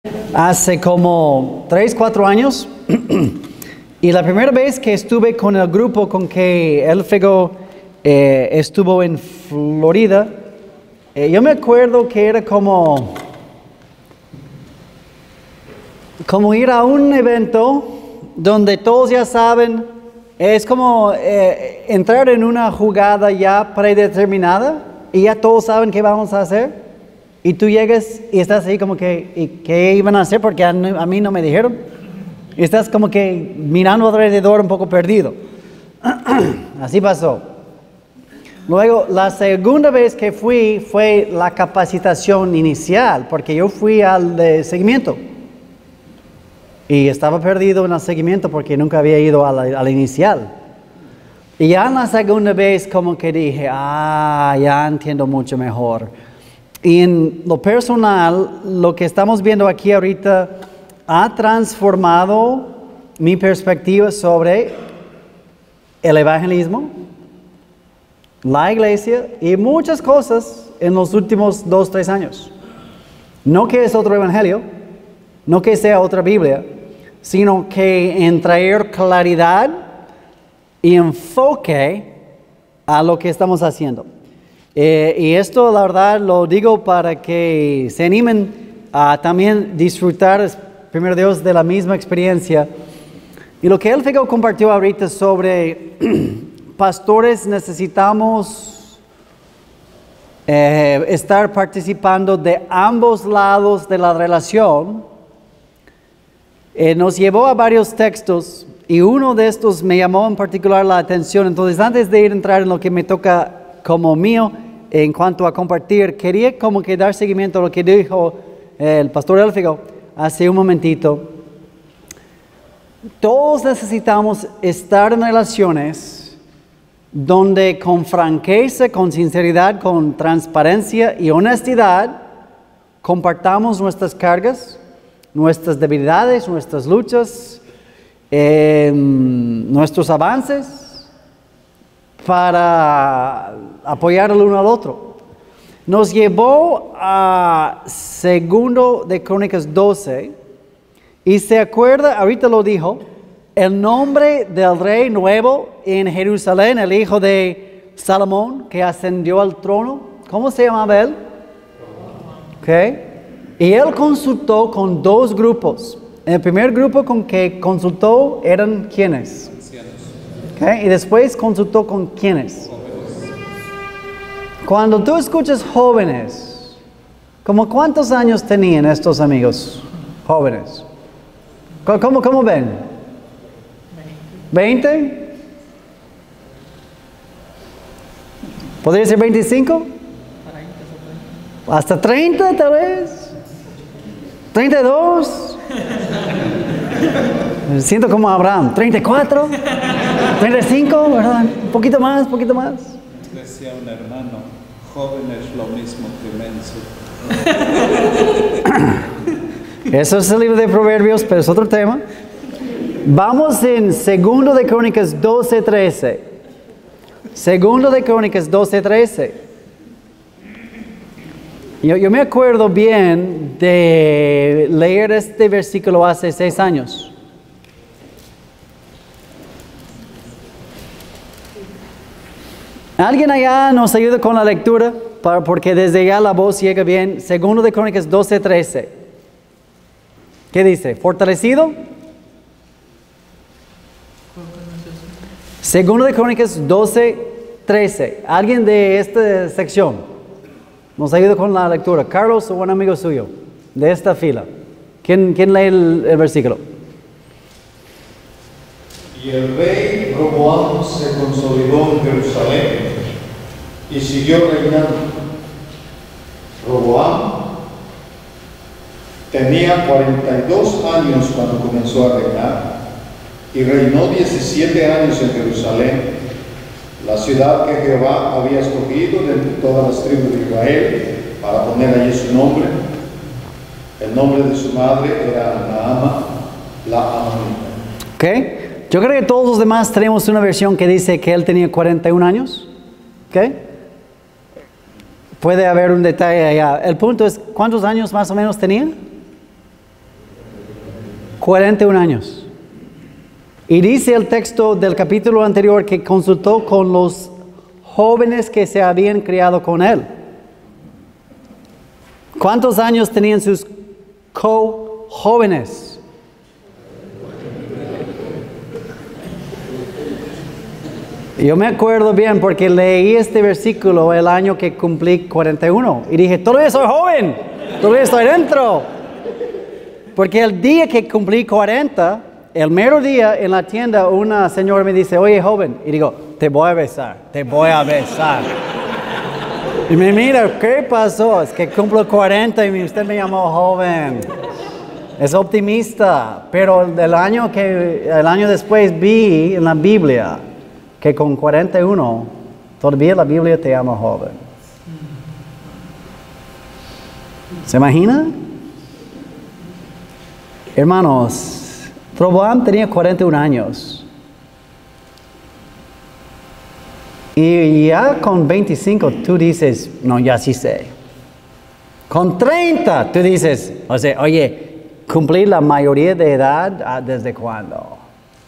hace como 3, 4 años. Y la primera vez que estuve con el grupo con que Elfego estuvo en Florida, yo me acuerdo que era como ir a un evento donde todos ya saben, es como entrar en una jugada ya predeterminada y ya todos saben qué vamos a hacer. Y tú llegas y estás ahí como que, ¿y qué iban a hacer? Porque a mí no me dijeron. Y estás como que mirando alrededor un poco perdido. Así pasó. Luego, la segunda vez que fui fue la capacitación inicial, porque yo fui al de seguimiento. Y estaba perdido en el seguimiento porque nunca había ido a la inicial. Y ya en la segunda vez como que dije, ya entiendo mucho mejor. Y en lo personal, lo que estamos viendo aquí ahorita ha transformado mi perspectiva sobre el evangelismo, la iglesia y muchas cosas en los últimos 2, 3 años. No que es otro evangelio, no que sea otra Biblia, sino que en traer claridad y enfoque a lo que estamos haciendo. Y esto, la verdad, lo digo para que se animen a también disfrutar, primero Dios, de la misma experiencia. Y lo que Elfego compartió ahorita sobre pastores necesitamos estar participando de ambos lados de la relación, nos llevó a varios textos y uno de estos me llamó en particular la atención. Entonces, antes de entrar en lo que me toca como mío, en cuanto a compartir, quería como que dar seguimiento a lo que dijo el pastor Elfego hace un momentito. Todos necesitamos estar en relaciones donde con franqueza, con sinceridad, con transparencia y honestidad compartamos nuestras cargas, nuestras debilidades, nuestras luchas, nuestros avances, para apoyar el uno al otro. Nos llevó a 2 de Crónicas 12 y se acuerda, ahorita lo dijo, el nombre del rey nuevo en Jerusalén, el hijo de Salomón que ascendió al trono. ¿Cómo se llamaba él? Y él consultó con 2 grupos. El primer grupo con que consultó eran ¿quiénes? Y después consultó con ¿quiénes? Cuando tú escuchas jóvenes, ¿cómo cuántos años tenían estos amigos jóvenes? ¿Cómo ven? ¿20? ¿Podría ser 25? ¿Hasta 30 tal vez? ¿32? Me siento como Abraham. ¿34? ¿35? ¿Verdad? Un poquito más, un poquito más. Decía un hermano, joven es lo mismo que menso. Eso es el libro de Proverbios, pero es otro tema. Vamos en 2 de Crónicas 12:13. 2 de Crónicas 12:13. Yo me acuerdo bien de leer este versículo hace 6 años. ¿Alguien allá nos ayuda con la lectura? Porque desde allá la voz llega bien. 2 de Crónicas 12:13. ¿Qué dice? ¿Fortalecido? 2 de Crónicas 12:13. ¿Alguien de esta sección nos ayuda con la lectura? Carlos o un amigo suyo de esta fila. ¿Quién lee el versículo? Y el rey Roboam se consolidó en Jerusalén y siguió reinando. Roboam tenía 42 años cuando comenzó a reinar y reinó 17 años en Jerusalén, la ciudad que Jehová había escogido de entre todas las tribus de Israel para poner allí su nombre. El nombre de su madre era Naama, la amonita. Yo creo que todos los demás tenemos una versión que dice que él tenía 41 años. Puede haber un detalle allá. El punto es, ¿cuántos años más o menos tenía? 41 años. Y dice el texto del capítulo anterior que consultó con los jóvenes que se habían criado con él. ¿Cuántos años tenían sus co-jóvenes? Yo me acuerdo bien porque leí este versículo el año que cumplí 41 y dije, todavía soy joven, todavía estoy dentro. Porque el día que cumplí 40, el mero día en la tienda una señora me dice, oye joven, y digo, te voy a besar, te voy a besar. Y me mira, ¿qué pasó? Es que cumplo 40 y usted me llamó joven. Es optimista, pero el año después vi en la Biblia que con 41 todavía la Biblia te llama joven. ¿Se imagina? Hermanos, Roboam tenía 41 años. Y ya con 25 tú dices, no, ya sí sé. Con 30 tú dices, o sea, oye, ¿cumplí la mayoría de edad desde cuándo?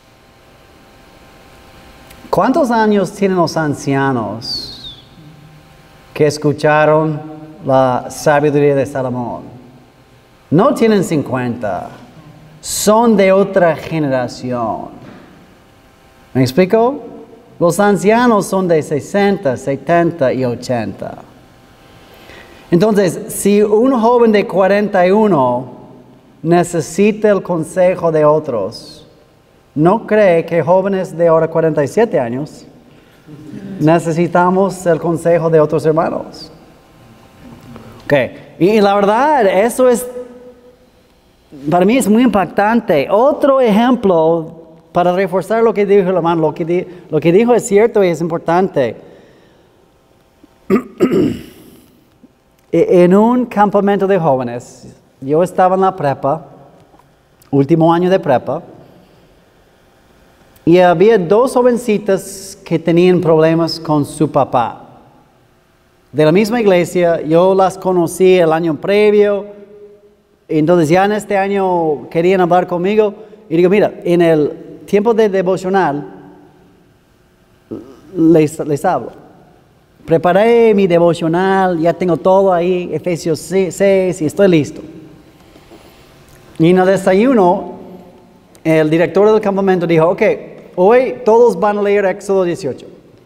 ¿Cuántos años tienen los ancianos que escucharon la sabiduría de Salomón? No tienen 50, son de otra generación. ¿Me explico? Los ancianos son de 60, 70 y 80. Entonces, si un joven de 41 necesita el consejo de otros, ¿no cree que jóvenes de ahora 47 años necesitamos el consejo de otros hermanos? Ok, y la verdad, eso es, para mí es muy impactante. Otro ejemplo para reforzar lo que dijo el hermano, lo que dijo es cierto y es importante. En un campamento de jóvenes, yo estaba en la prepa, último año de prepa, y había dos jovencitas que tenían problemas con su papá. De la misma iglesia, yo las conocí el año previo, entonces ya en este año querían hablar conmigo, y digo, mira, en el tiempo de devocional, les hablo. Preparé mi devocional, ya tengo todo ahí, Efesios 6, y estoy listo. Y en el desayuno, el director del campamento dijo, ok, hoy todos van a leer Éxodo 18.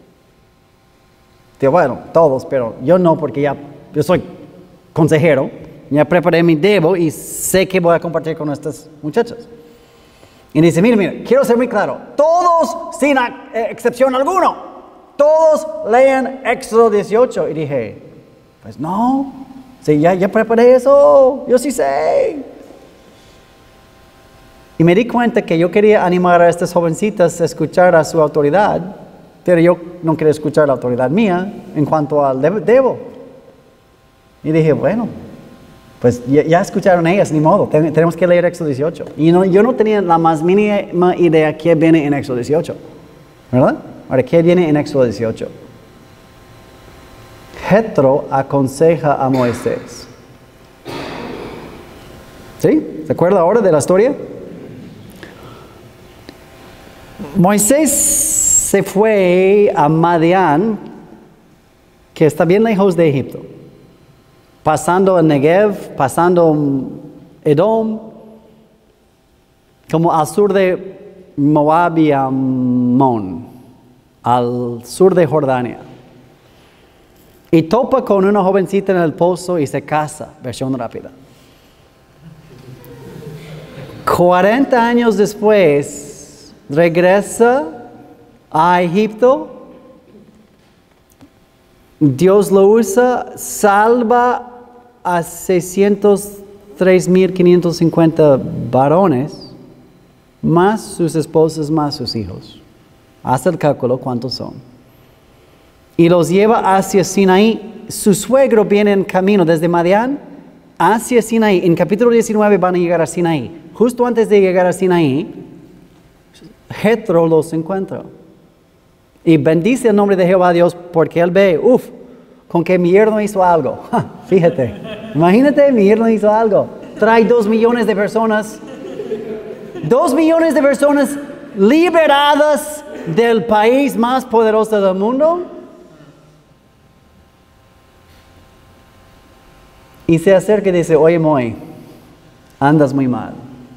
Digo, bueno, todos, pero yo no, porque yo soy consejero, ya preparé mi devo y sé que voy a compartir con estas muchachas. Y dice, mira, quiero ser muy claro, todos, sin excepción alguno, todos leen Éxodo 18. Y dije, pues no, sí, ya preparé eso, yo sí sé. Y me di cuenta que yo quería animar a estas jovencitas a escuchar a su autoridad, pero yo no quería escuchar la autoridad mía en cuanto al devo. Y dije, bueno, pues ya escucharon ellas, ni modo, tenemos que leer Éxodo 18. Y yo no tenía la más mínima idea qué viene en Éxodo 18, ¿verdad? Ahora, ¿qué viene en Éxodo 18? Jetro aconseja a Moisés. ¿Sí? ¿Se acuerda ahora de la historia? Moisés se fue a Madián, que está bien lejos de Egipto, pasando el Negev, pasando Edom, como al sur de Moab y Ammón, al sur de Jordania. Y topa con una jovencita en el pozo y se casa, versión rápida. 40 años después, regresa a Egipto, Dios lo usa, salva a 603,550 varones, más sus esposas, más sus hijos. Haz el cálculo, ¿cuántos son? Y los lleva hacia Sinaí. Su suegro viene en camino desde Madián hacia Sinaí. En capítulo 19 van a llegar a Sinaí. Justo antes de llegar a Sinaí, Jetro los encuentra y bendice el nombre de Jehová Dios porque él ve, con que mi yerno hizo algo. Fíjate, imagínate, mi yerno hizo algo. Trae 2 millones de personas 2 millones de personas liberadas del país más poderoso del mundo. Y se acerca y dice, oye, Moy, andas muy mal.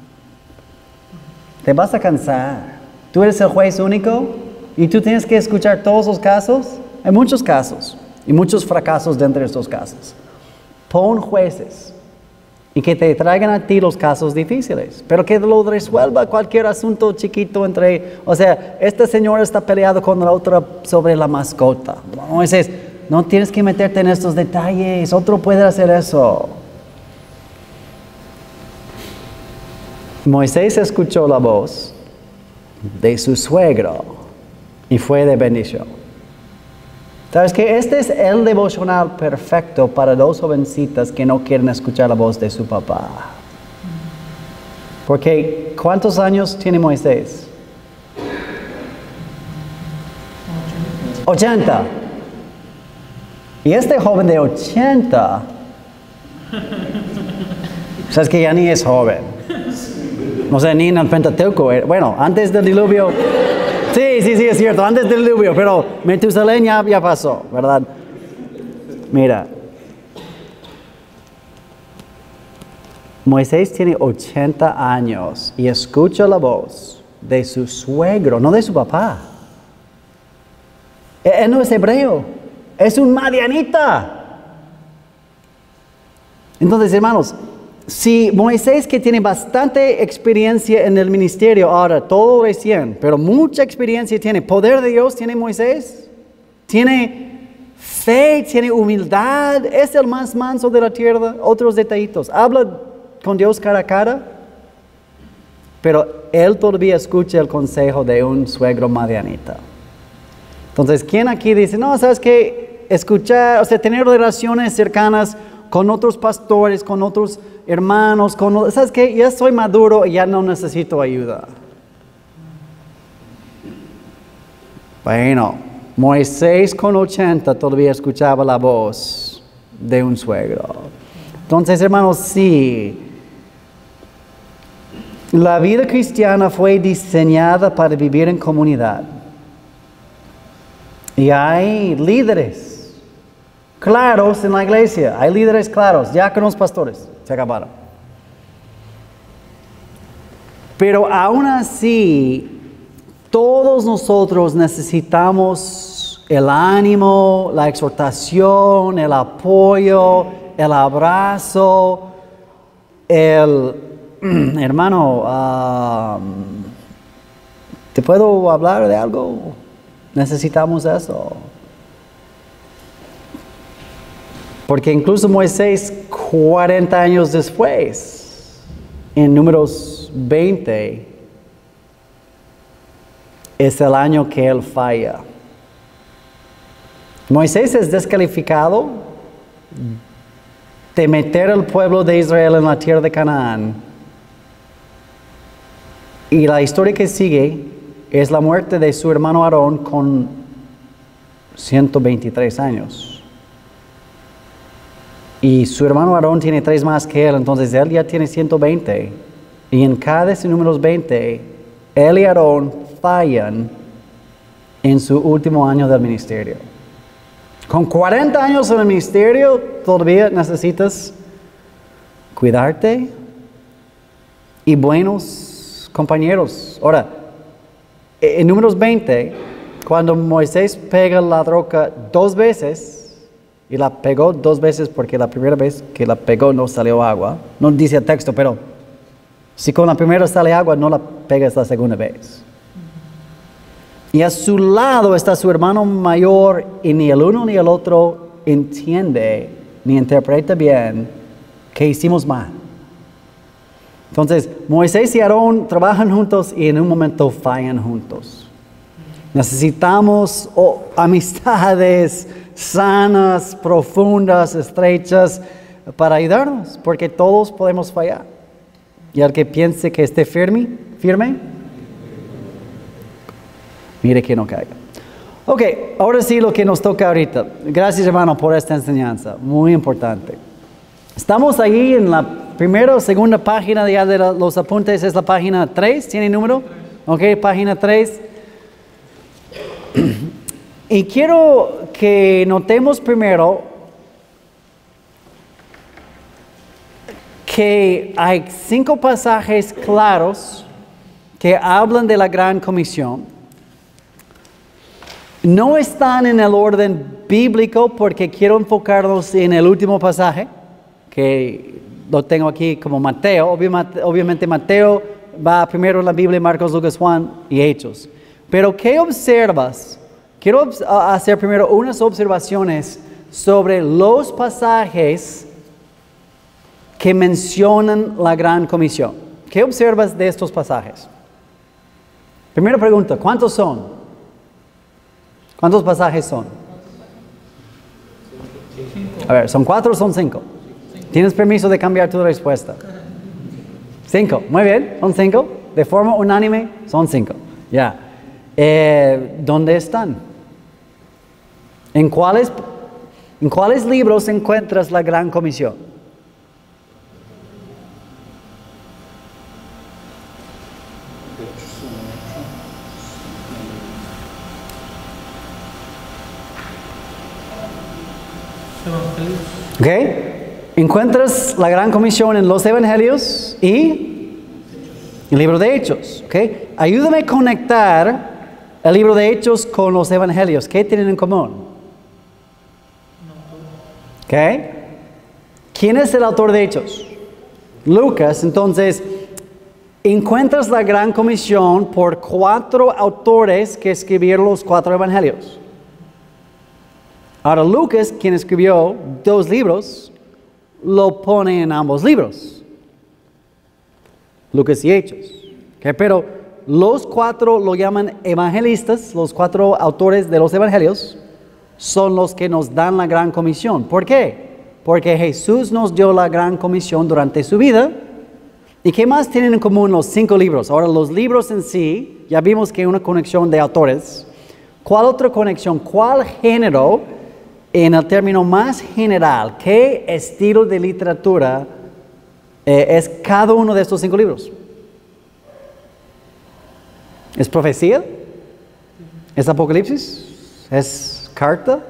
Te vas a cansar. Tú eres el juez único y tú tienes que escuchar todos los casos. Hay muchos casos y muchos fracasos dentro de estos casos. Pon jueces y que te traigan a ti los casos difíciles, pero que lo resuelva cualquier asunto chiquito entre, o sea, esta señora está peleando con la otra sobre la mascota. Moisés, no tienes que meterte en estos detalles, otro puede hacer eso. Moisés escuchó la voz de su suegro y fue de bendición. ¿Sabes qué? Este es el devocional perfecto para 2 jovencitas que no quieren escuchar la voz de su papá. Porque, ¿cuántos años tiene Moisés? 80. Y este joven de 80, ¿sabes que ya ni es joven? No sé, ni en el Pentateuco. Bueno, antes del diluvio. Sí, es cierto, antes del diluvio, pero Metusalén ya pasó, ¿verdad? Mira. Moisés tiene 80 años y escucha la voz de su suegro, no de su papá. Él no es hebreo, es un madianita. Entonces, hermanos, si Moisés, que tiene bastante experiencia en el ministerio, ahora todo recién, pero mucha experiencia tiene, poder de Dios tiene Moisés, tiene fe, tiene humildad, es el más manso de la tierra, otros detallitos, habla con Dios cara a cara, pero él todavía escucha el consejo de un suegro madianita. Entonces, ¿quién aquí dice, no, sabes qué? Escuchar, o sea, tener relaciones cercanas con otros pastores, con otros hermanos, ¿sabes qué? Ya soy maduro y ya no necesito ayuda. Bueno, Moisés con 80 todavía escuchaba la voz de un suegro. Entonces, hermanos, sí, la vida cristiana fue diseñada para vivir en comunidad. Y hay líderes claros en la iglesia, hay líderes claros, diáconos, pastores, se acabaron. Pero aún así, todos nosotros necesitamos el ánimo, la exhortación, el apoyo, el abrazo, hermano, ¿te puedo hablar de algo? Necesitamos eso. Porque incluso Moisés, 40 años después, en Números 20, es el año que él falla. Moisés es descalificado de meter al pueblo de Israel en la tierra de Canaán. Y la historia que sigue es la muerte de su hermano Aarón con 123 años. Y su hermano Aarón tiene 3 más que él, entonces él ya tiene 120. Y en cada Números 20, él y Aarón fallan en su último año del ministerio. Con 40 años en el ministerio, todavía necesitas cuidarte y buenos compañeros. Ahora, en Números 20, cuando Moisés pega la roca 2 veces, y la pegó 2 veces porque la primera vez que la pegó no salió agua, no dice el texto, pero si con la primera sale agua, no la pegas la segunda vez. Y a su lado está su hermano mayor y ni el uno ni el otro entiende ni interpreta bien que hicimos mal. Entonces, Moisés y Aarón trabajan juntos y en un momento fallan juntos. Necesitamos amistades sanas, profundas, estrechas para ayudarnos, porque todos podemos fallar. Y al que piense que esté firme, mire que no caiga. Ok, ahora sí lo que nos toca ahorita. Gracias, hermano, por esta enseñanza, muy importante. Estamos ahí en la primera o segunda página ya de los apuntes es la página 3, ¿tiene número? Ok, página 3. Y quiero que notemos primero que hay 5 pasajes claros que hablan de la Gran Comisión. No están en el orden bíblico porque quiero enfocarnos en el último pasaje, que lo tengo aquí como Mateo. Obviamente Mateo va primero en la Biblia, Marcos, Lucas, Juan y Hechos. Pero ¿qué observas? Quiero hacer primero unas observaciones sobre los pasajes que mencionan la Gran Comisión. ¿Qué observas de estos pasajes? Primera pregunta, ¿cuántos son? ¿Cuántos pasajes son? A ver, ¿son 4 o son 5? Tienes permiso de cambiar tu respuesta. 5, muy bien, son 5. De forma unánime, son 5. Ya. ¿Dónde están? ¿En cuáles libros encuentras la Gran Comisión? ¿Ok? Encuentras la Gran Comisión en los Evangelios y el libro de Hechos. ¿Ok? Ayúdame a conectar el libro de Hechos con los Evangelios. ¿Qué tienen en común? ¿Ok? ¿Quién es el autor de Hechos? Lucas. Entonces, encuentras la Gran Comisión por 4 autores que escribieron los 4 Evangelios. Ahora Lucas, quien escribió 2 libros, lo pone en ambos libros. Lucas y Hechos. ¿Okay? Pero los 4 lo llaman evangelistas, los 4 autores de los evangelios, son los que nos dan la Gran Comisión. ¿Por qué? Porque Jesús nos dio la Gran Comisión durante su vida. ¿Y qué más tienen en común los 5 libros? Ahora los libros en sí, ya vimos que hay una conexión de autores. ¿Cuál otra conexión? ¿Cuál género? En el término más general, ¿qué estilo de literatura es cada uno de estos 5 libros? ¿Es profecía? ¿Es Apocalipsis? ¿Es carta?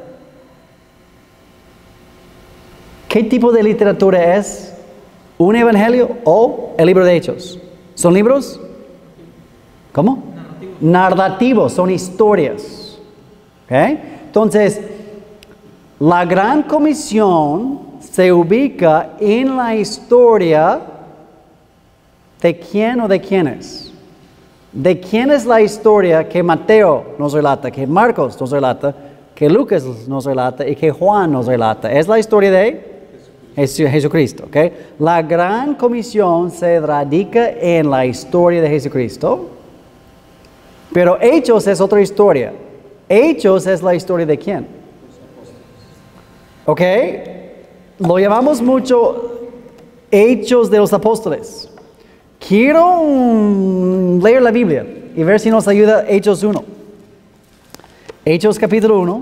¿Qué tipo de literatura es? ¿Un evangelio o el libro de Hechos? ¿Son libros? ¿Cómo? Narrativos, son historias. ¿Okay? Entonces, la Gran Comisión se ubica en la historia de quién o de quiénes. ¿De quién es la historia que Mateo nos relata, que Marcos nos relata, que Lucas nos relata y que Juan nos relata? Es la historia de Jesucristo. ¿Okay? La Gran Comisión se radica en la historia de Jesucristo, pero Hechos es otra historia. Hechos es la historia de quién. ¿Ok? Lo llamamos mucho Hechos de los Apóstoles. Quiero leer la Biblia y ver si nos ayuda Hechos 1. Hechos capítulo 1.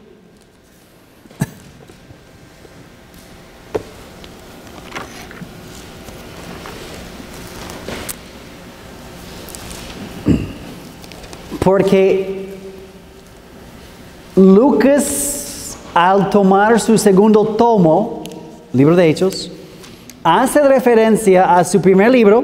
Porque Lucas, al tomar su segundo tomo, libro de Hechos, hace referencia a su primer libro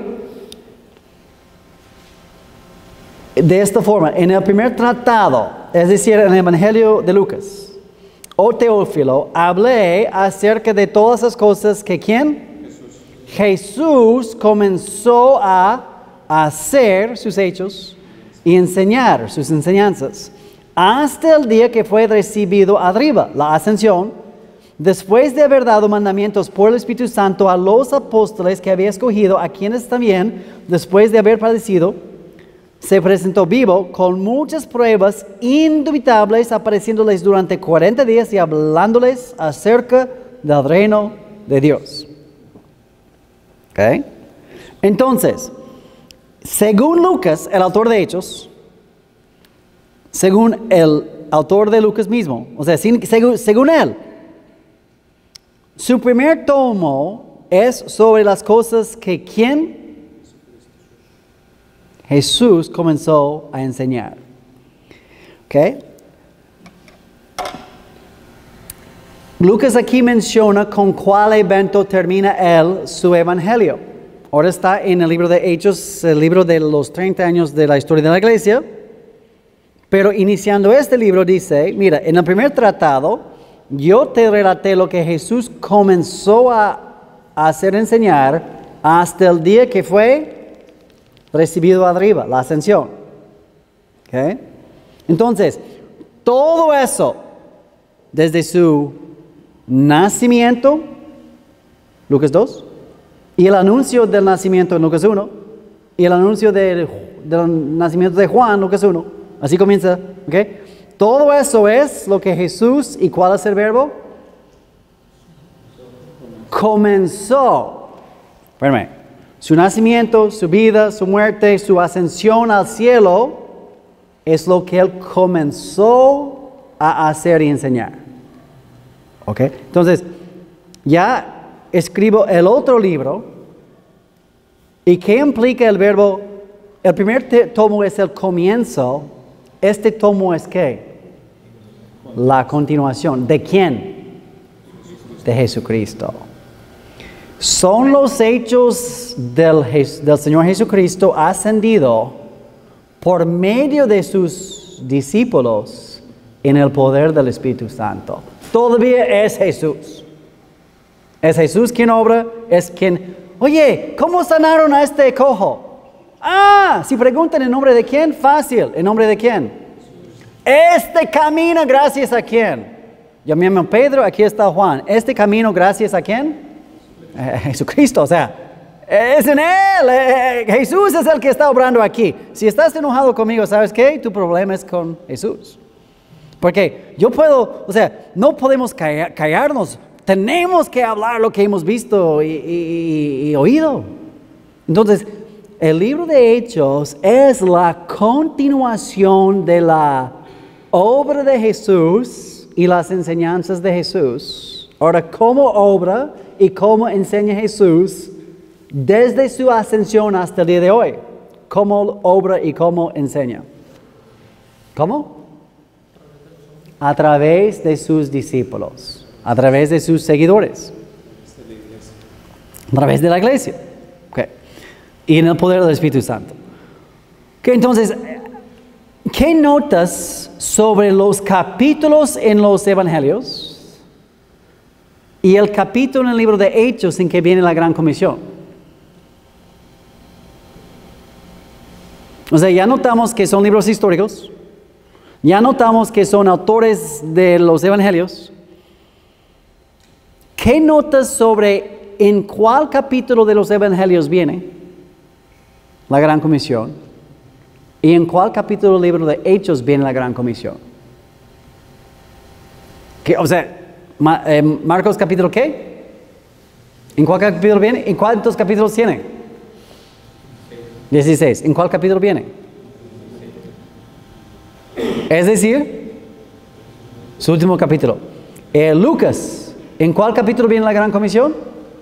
de esta forma. En el primer tratado, es decir, en el Evangelio de Lucas, oh Teófilo, hablé acerca de todas las cosas que ¿quién? Jesús comenzó a hacer sus hechos y enseñar sus enseñanzas, hasta el día que fue recibido arriba, la ascensión, después de haber dado mandamientos por el Espíritu Santo a los apóstoles que había escogido, a quienes también, después de haber padecido, se presentó vivo con muchas pruebas indubitables, apareciéndoles durante 40 días y hablándoles acerca del reino de Dios. ¿Ok? Entonces, según Lucas, el autor de Hechos, según el autor de Lucas mismo, o sea, según él, su primer tomo es sobre las cosas que ¿quién? Jesús comenzó a enseñar. ¿Ok? Lucas aquí menciona con cuál evento termina él su evangelio. Ahora está en el libro de Hechos, el libro de los 30 años de la historia de la iglesia. Pero iniciando este libro dice, mira, en el primer tratado, yo te relaté lo que Jesús comenzó a hacer enseñar hasta el día que fue recibido arriba, la ascensión. ¿Okay? Entonces, todo eso, desde su nacimiento, Lucas 2, y el anuncio del nacimiento en Lucas 1, y el anuncio del nacimiento de Juan, Lucas 1, así comienza, ¿ok? Todo eso es lo que Jesús, ¿y cuál es el verbo? Comenzó. Espérame. Su nacimiento, su vida, su muerte, su ascensión al cielo, es lo que Él comenzó a hacer y enseñar. ¿Ok? Entonces, ya escribo el otro libro. ¿Y qué implica el verbo? El primer tomo es el comienzo. Este tomo es ¿qué? La continuación. ¿De quién? De Jesucristo. Son los hechos del Señor Jesucristo ascendido por medio de sus discípulos en el poder del Espíritu Santo. Todavía es Jesús. Es Jesús quien obra, es quien... Oye, ¿cómo sanaron a este cojo? Si preguntan en nombre de quién, fácil. ¿En nombre de quién? Este camina gracias a quién. Yo me llamo Pedro, aquí está Juan. Este camino gracias a quién? Jesucristo, o sea, es en Él. Jesús es el que está obrando aquí. Si estás enojado conmigo, ¿sabes qué? Tu problema es con Jesús. Porque yo puedo, o sea, no podemos callarnos. Tenemos que hablar lo que hemos visto y oído. Entonces, el libro de Hechos es la continuación de la obra de Jesús y las enseñanzas de Jesús. Ahora, ¿cómo obra y cómo enseña Jesús desde su ascensión hasta el día de hoy? ¿Cómo obra y cómo enseña? ¿Cómo? A través de sus discípulos. A través de sus seguidores. A través de la iglesia. Okay. Y en el poder del Espíritu Santo. Okay, entonces, ¿qué notas sobre los capítulos en los evangelios y el capítulo en el libro de Hechos en que viene la Gran Comisión? O sea, ya notamos que son libros históricos. Ya notamos que son autores de los evangelios. ¿Qué notas sobre en cuál capítulo de los evangelios viene la Gran Comisión? ¿Y en cuál capítulo del libro de Hechos viene la Gran Comisión? O sea, Marcos capítulo ¿qué? ¿En cuál capítulo viene? ¿En cuántos capítulos tiene? 16. ¿En cuál capítulo viene? Es decir, su último capítulo. Lucas. ¿En cuál capítulo viene la Gran Comisión?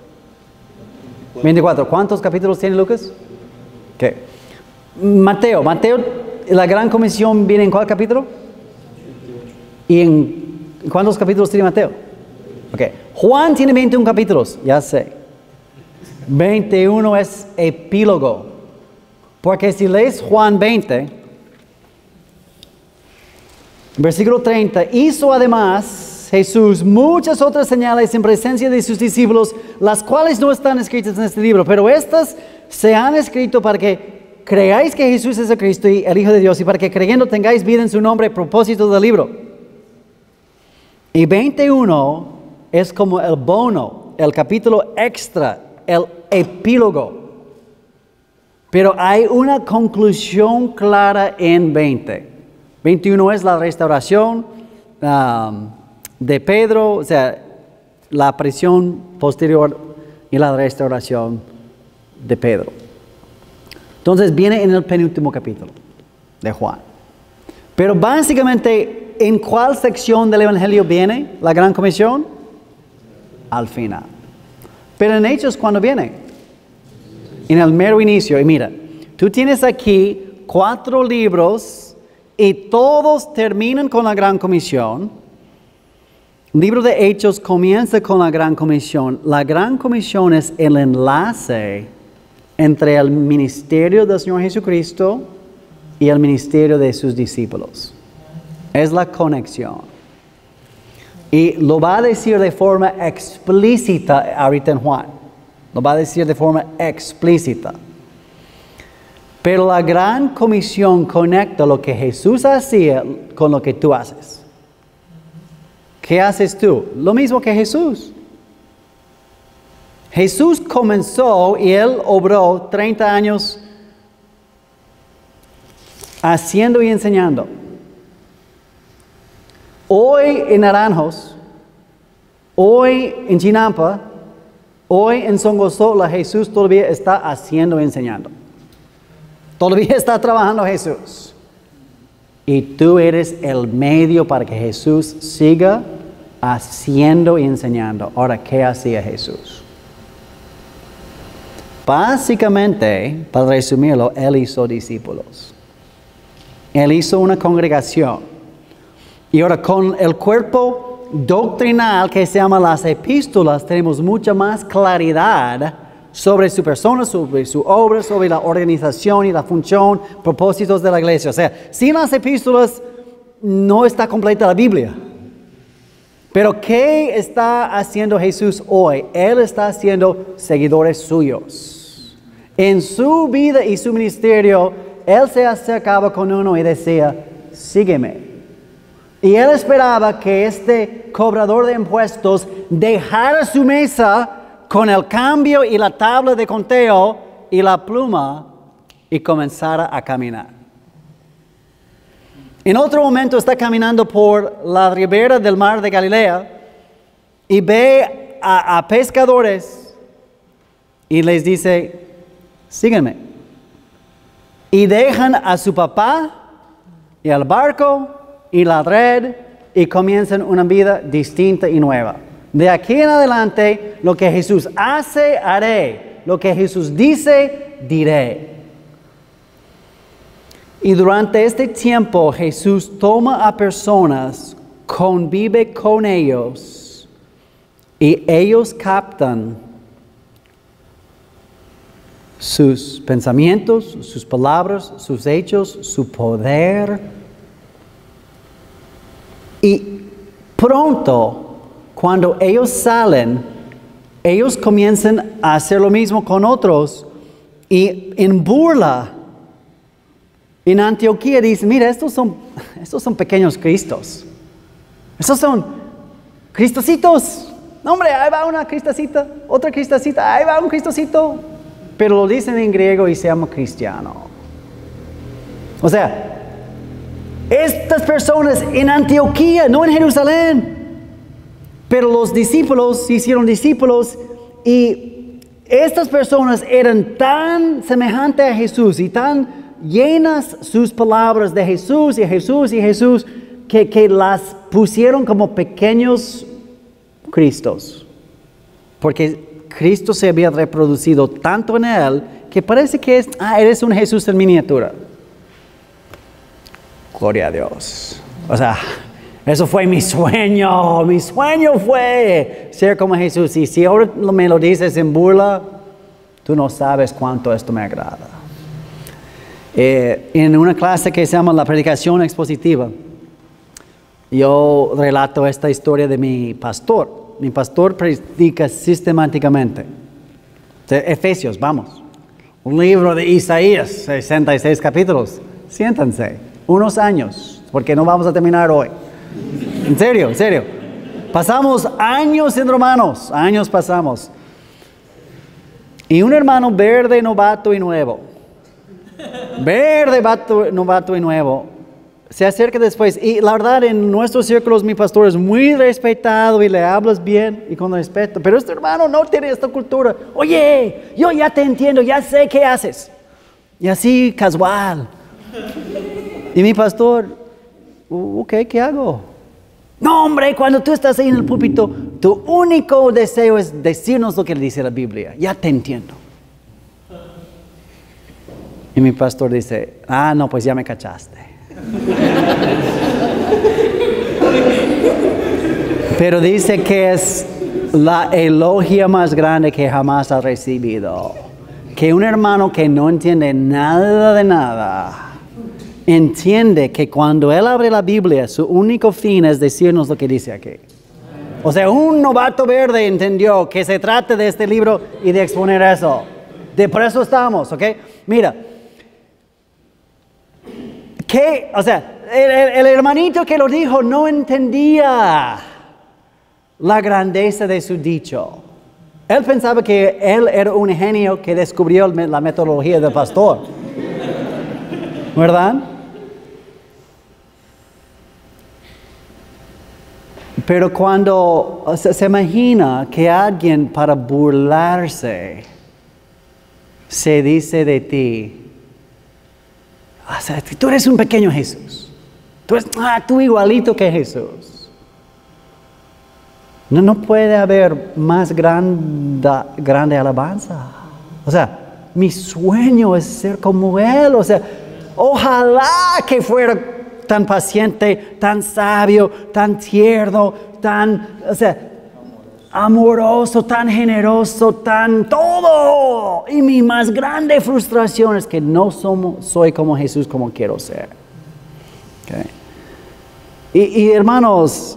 24. ¿Cuántos capítulos tiene Lucas? Okay. Mateo, la Gran Comisión viene en cuál capítulo? ¿Y en cuántos capítulos tiene Mateo? Okay. Juan tiene 21 capítulos, ya sé. 21 es epílogo. Porque si lees Juan 20, versículo 30, hizo además Jesús muchas otras señales en presencia de sus discípulos, las cuales no están escritas en este libro, pero estas se han escrito para que creáis que Jesús es el Cristo y el Hijo de Dios, y para que creyendo tengáis vida en su nombre, propósito del libro. Y 21 es como el bono, el capítulo extra, el epílogo. Pero hay una conclusión clara en 20. 21 es la restauración de Pedro, o sea, la prisión posterior y la restauración de Pedro. Entonces viene en el penúltimo capítulo de Juan. Pero básicamente, ¿en cuál sección del Evangelio viene la Gran Comisión? Al final. Pero en Hechos, ¿cuándo viene? En el mero inicio. Y mira, tú tienes aquí 4 libros y todos terminan con la Gran Comisión. El libro de Hechos comienza con la Gran Comisión. La Gran Comisión es el enlace entre el ministerio del Señor Jesucristo y el ministerio de sus discípulos. Es la conexión. Y lo va a decir de forma explícita ahorita en Juan. Lo va a decir de forma explícita. Pero la Gran Comisión conecta lo que Jesús hacía con lo que tú haces. ¿Qué haces tú? Lo mismo que Jesús. Jesús comenzó y Él obró 30 años haciendo y enseñando. Hoy en Naranjos, hoy en Chinampa, hoy en Songosola, Jesús todavía está haciendo y enseñando. Todavía está trabajando Jesús. Y tú eres el medio para que Jesús siga haciendo y enseñando. Ahora, ¿qué hacía Jesús? Básicamente, para resumirlo, Él hizo discípulos. Él hizo una congregación. Y ahora con el cuerpo doctrinal que se llama las epístolas, tenemos mucha más claridad sobre su persona, sobre su obra, sobre la organización y la función, propósitos de la iglesia. O sea, sin las epístolas no está completa la Biblia. Pero ¿qué está haciendo Jesús hoy? Él está haciendo seguidores suyos. En su vida y su ministerio, Él se acercaba con uno y decía, sígueme. Y Él esperaba que este cobrador de impuestos dejara su mesa con el cambio y la tabla de conteo y la pluma y comenzara a caminar. En otro momento está caminando por la ribera del mar de Galilea y ve a pescadores y les dice, sígueme. Y dejan a su papá y al barco y la red y comienzan una vida distinta y nueva. De aquí en adelante, lo que Jesús hace, haré. Lo que Jesús dice, diré. Y durante este tiempo, Jesús toma a personas, convive con ellos, y ellos captan sus pensamientos, sus palabras, sus hechos, su poder. Y pronto, cuando ellos salen, ellos comienzan a hacer lo mismo con otros y en burla, en Antioquía dicen, mira, estos son pequeños Cristos. Estos son Cristocitos. No, hombre, ahí va una Cristocita, otra Cristocita, ahí va un Cristocito. Pero lo dicen en griego y se llama cristiano. O sea, estas personas en Antioquía, no en Jerusalén. Pero los discípulos se hicieron discípulos y estas personas eran tan semejantes a Jesús y tan llenas sus palabras de Jesús y Jesús y Jesús que las pusieron como pequeños Cristos. Porque Cristo se había reproducido tanto en él que parece que eres un Jesús en miniatura. Gloria a Dios. O sea, eso fue mi sueño. Mi sueño fue ser como Jesús. Y si ahora me lo dices en burla, tú no sabes cuánto esto me agrada. En una clase que se llama la predicación expositiva, yo relato esta historia de mi pastor. Mi pastor predica sistemáticamente. Efesios, vamos. Un libro de Isaías, 66 capítulos. Siéntanse, unos años, porque no vamos a terminar hoy. En serio, en serio. Pasamos años en Romanos, años pasamos. Y un hermano verde, novato y nuevo. Verde, novato y nuevo. Se acerca después. Y la verdad, en nuestros círculos, mi pastor es muy respetado y le hablas bien y con respeto. Pero este hermano no tiene esta cultura. Oye, yo ya te entiendo, ya sé qué haces. Y así, casual. Y mi pastor, ok, ¿qué hago? No, hombre, cuando tú estás ahí en el púlpito, tu único deseo es decirnos lo que dice la Biblia. Ya te entiendo. Y mi pastor dice, no, pues ya me cachaste. Pero dice que es la elogia más grande que jamás ha recibido. Que un hermano que no entiende nada de nada, entiende que cuando él abre la Biblia, su único fin es decirnos lo que dice aquí. O sea, un novato verde entendió que se trata de este libro y de exponer eso. Por eso estamos, ¿ok? Mira. O sea, el hermanito que lo dijo no entendía la grandeza de su dicho. Él pensaba que él era un genio que descubrió la metodología del pastor. ¿Verdad? Pero cuando se imagina que alguien para burlarse se dice de ti, o sea, tú eres un pequeño Jesús. Tú igualito que Jesús. No puede haber más grande alabanza. O sea, mi sueño es ser como Él. O sea, ojalá que fuera tan paciente, tan sabio, tan tierno, amoroso, tan generoso, tan todo. Y mi más grande frustración es que no soy como Jesús como quiero ser. Okay. Y hermanos,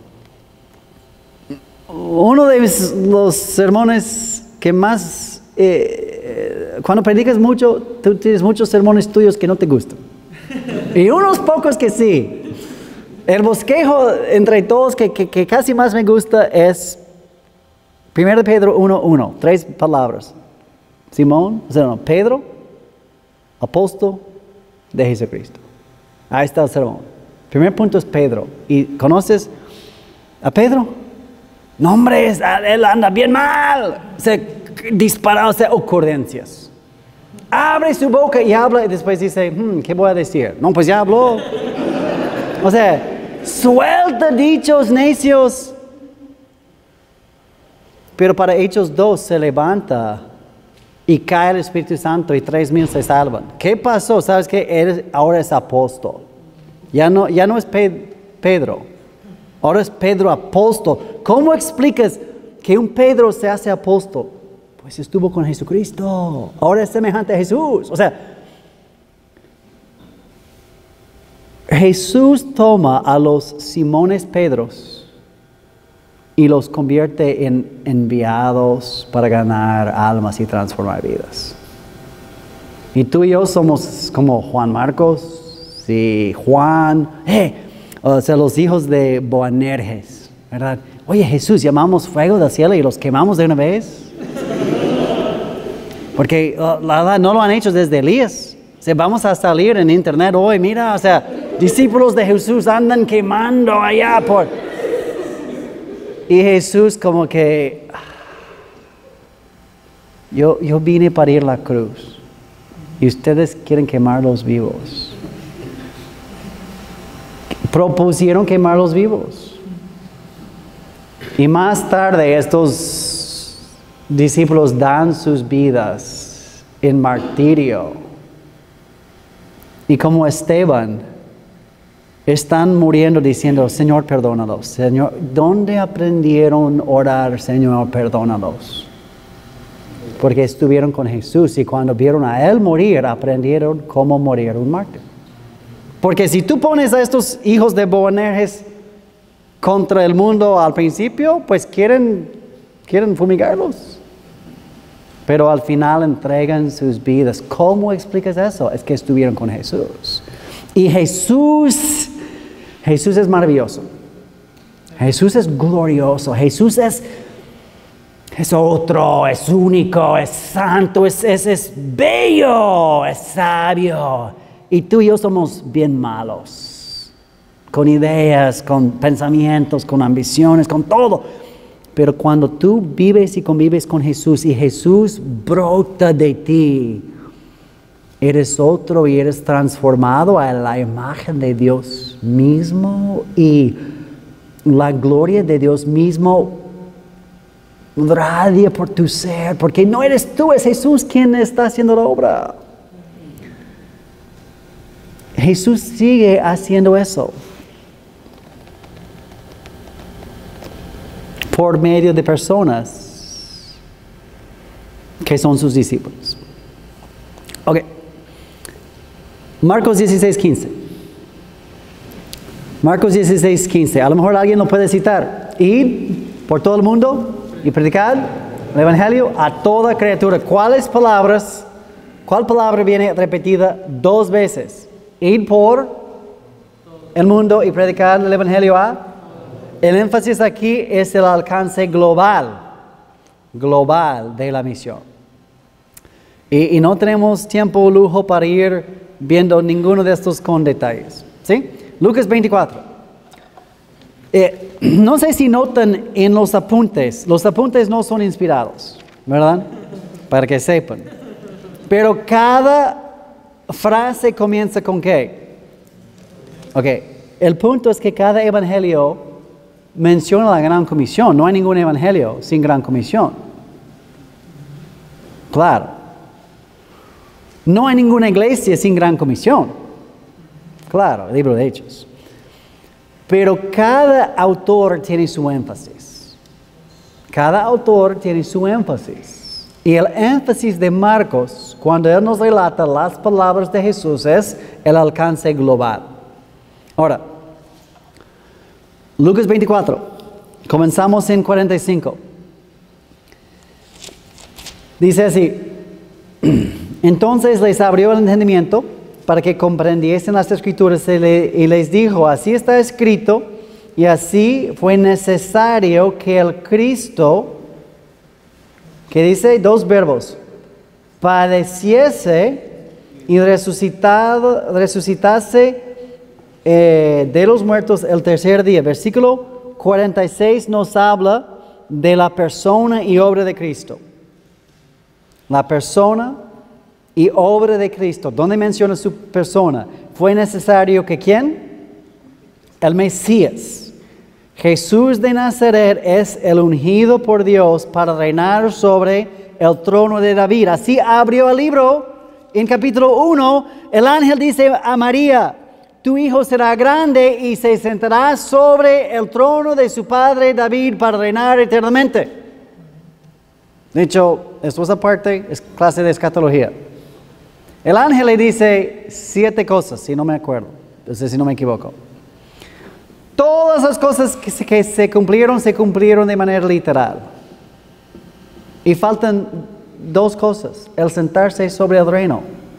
uno de los sermones que más, cuando predicas mucho, tú tienes muchos sermones tuyos que no te gustan. Y unos pocos que sí. El bosquejo entre todos que casi más me gusta es 1 Pedro 1:1, 3 palabras. Simón, Pedro, apóstol de Jesucristo. Ahí está el sermón. Primer punto es Pedro. ¿Y conoces a Pedro? No, hombre, él anda bien mal. Disparado, ocurrencias. Abre su boca y habla y después dice, ¿qué voy a decir? No, pues ya habló. O sea, suelta dichos necios. Pero para Hechos 2 se levanta y cae el Espíritu Santo y 3,000 se salvan. ¿Qué pasó? ¿Sabes qué? Él ahora es apóstol. Ya no es Pedro. Ahora es Pedro apóstol. ¿Cómo explicas que un Pedro se hace apóstol? Pues estuvo con Jesucristo. Ahora es semejante a Jesús. O sea, Jesús toma a los Simones Pedros y los convierte en enviados para ganar almas y transformar vidas. Y tú y yo somos como Juan Marcos y Juan, o sea, los hijos de Boanerges, ¿verdad? Oye, Jesús, llamamos fuego del cielo y los quemamos de una vez. Porque la verdad no lo han hecho desde Elías. O sea, vamos a salir en internet hoy, mira, o sea, discípulos de Jesús andan quemando allá por... Y Jesús como que, yo vine para ir a la cruz y ustedes quieren quemarlos vivos. Propusieron quemarlos vivos. Y más tarde estos discípulos dan sus vidas en martirio. Y como Esteban, están muriendo diciendo, Señor, perdónalos. Señor, ¿dónde aprendieron a orar, Señor, perdónalos? Porque estuvieron con Jesús y cuando vieron a Él morir, aprendieron cómo morir un mártir. Porque si tú pones a estos hijos de Boanerges contra el mundo al principio, pues quieren fumigarlos. Pero al final entregan sus vidas. ¿Cómo explicas eso? Es que estuvieron con Jesús. Y Jesús es maravilloso. Jesús es glorioso. Jesús es otro, es único, es santo, es bello, es sabio. Y tú y yo somos bien malos. Con ideas, con pensamientos, con ambiciones, con todo. Pero cuando tú vives y convives con Jesús y Jesús brota de ti, eres otro y eres transformado a la imagen de Dios mismo y la gloria de Dios mismo radia por tu ser, porque no eres tú, es Jesús quien está haciendo la obra. Jesús sigue haciendo eso por medio de personas que son sus discípulos. Ok. Marcos 16:15. Marcos 16:15. A lo mejor alguien lo puede citar. Id por todo el mundo y predicad el evangelio a toda criatura. ¿Cuál palabra viene repetida 2 veces? Ir por el mundo y predicar el evangelio a. El énfasis aquí es el alcance global de la misión. Y no tenemos tiempo o lujo para ir viendo ninguno de estos con detalles. ¿Sí? Lucas 24. No sé si notan en los apuntes no son inspirados, ¿verdad? Para que sepan. Pero cada frase comienza con ¿qué? Ok, el punto es que cada evangelio menciona la gran comisión. No hay ningún evangelio sin gran comisión. Claro. No hay ninguna iglesia sin gran comisión. Claro, el libro de Hechos. Pero cada autor tiene su énfasis. Cada autor tiene su énfasis. Y el énfasis de Marcos, cuando él nos relata las palabras de Jesús, es el alcance global. Ahora, Lucas 24, comenzamos en 45. Dice así: entonces les abrió el entendimiento para que comprendiesen las Escrituras y les dijo: así está escrito, y así fue necesario que el Cristo, que dice 2 verbos, padeciese y resucitase de los muertos el tercer día. Versículo 46 nos habla de la persona y obra de Cristo. La persona y obra de Cristo. ¿Dónde menciona su persona? Fue necesario que ¿quién? El Mesías. Jesús de Nazaret es el ungido por Dios para reinar sobre el trono de David. Así abrió el libro en capítulo 1. El ángel dice a María: tu hijo será grande y se sentará sobre el trono de su padre David para reinar eternamente. De hecho, esto es aparte, es clase de escatología. El ángel le dice 7 cosas, si no me acuerdo, entonces si no me equivoco. Todas las cosas que se cumplieron de manera literal. Y faltan 2 cosas: el sentarse sobre el reino.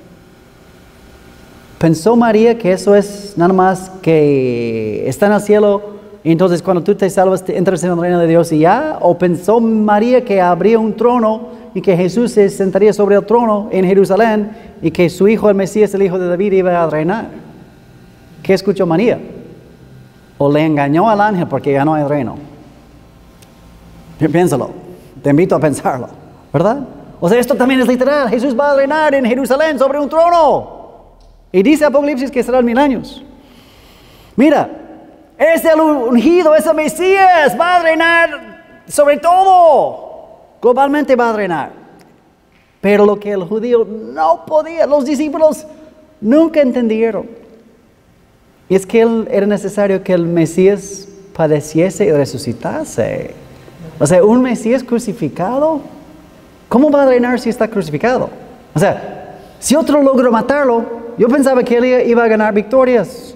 ¿Pensó María que eso es nada más que está en el cielo y entonces cuando tú te salvas te entras en el reino de Dios y ya? ¿O pensó María que habría un trono y que Jesús se sentaría sobre el trono en Jerusalén y que su hijo, el Mesías, el hijo de David, iba a reinar? ¿Qué escuchó María? ¿O le engañó al ángel porque ya no hay reino? Piénsalo, te invito a pensarlo, ¿verdad? O sea, esto también es literal. Jesús va a reinar en Jerusalén sobre un trono. Y dice Apocalipsis que serán 1000 años. Mira, es el ungido, es el Mesías, va a reinar sobre todo. Globalmente va a reinar. Pero lo que el judío no podía, los discípulos nunca entendieron, es que era necesario que el Mesías padeciese y resucitase. O sea, un Mesías crucificado, ¿cómo va a reinar si está crucificado? O sea, si otro logró matarlo, yo pensaba que él iba a ganar victorias.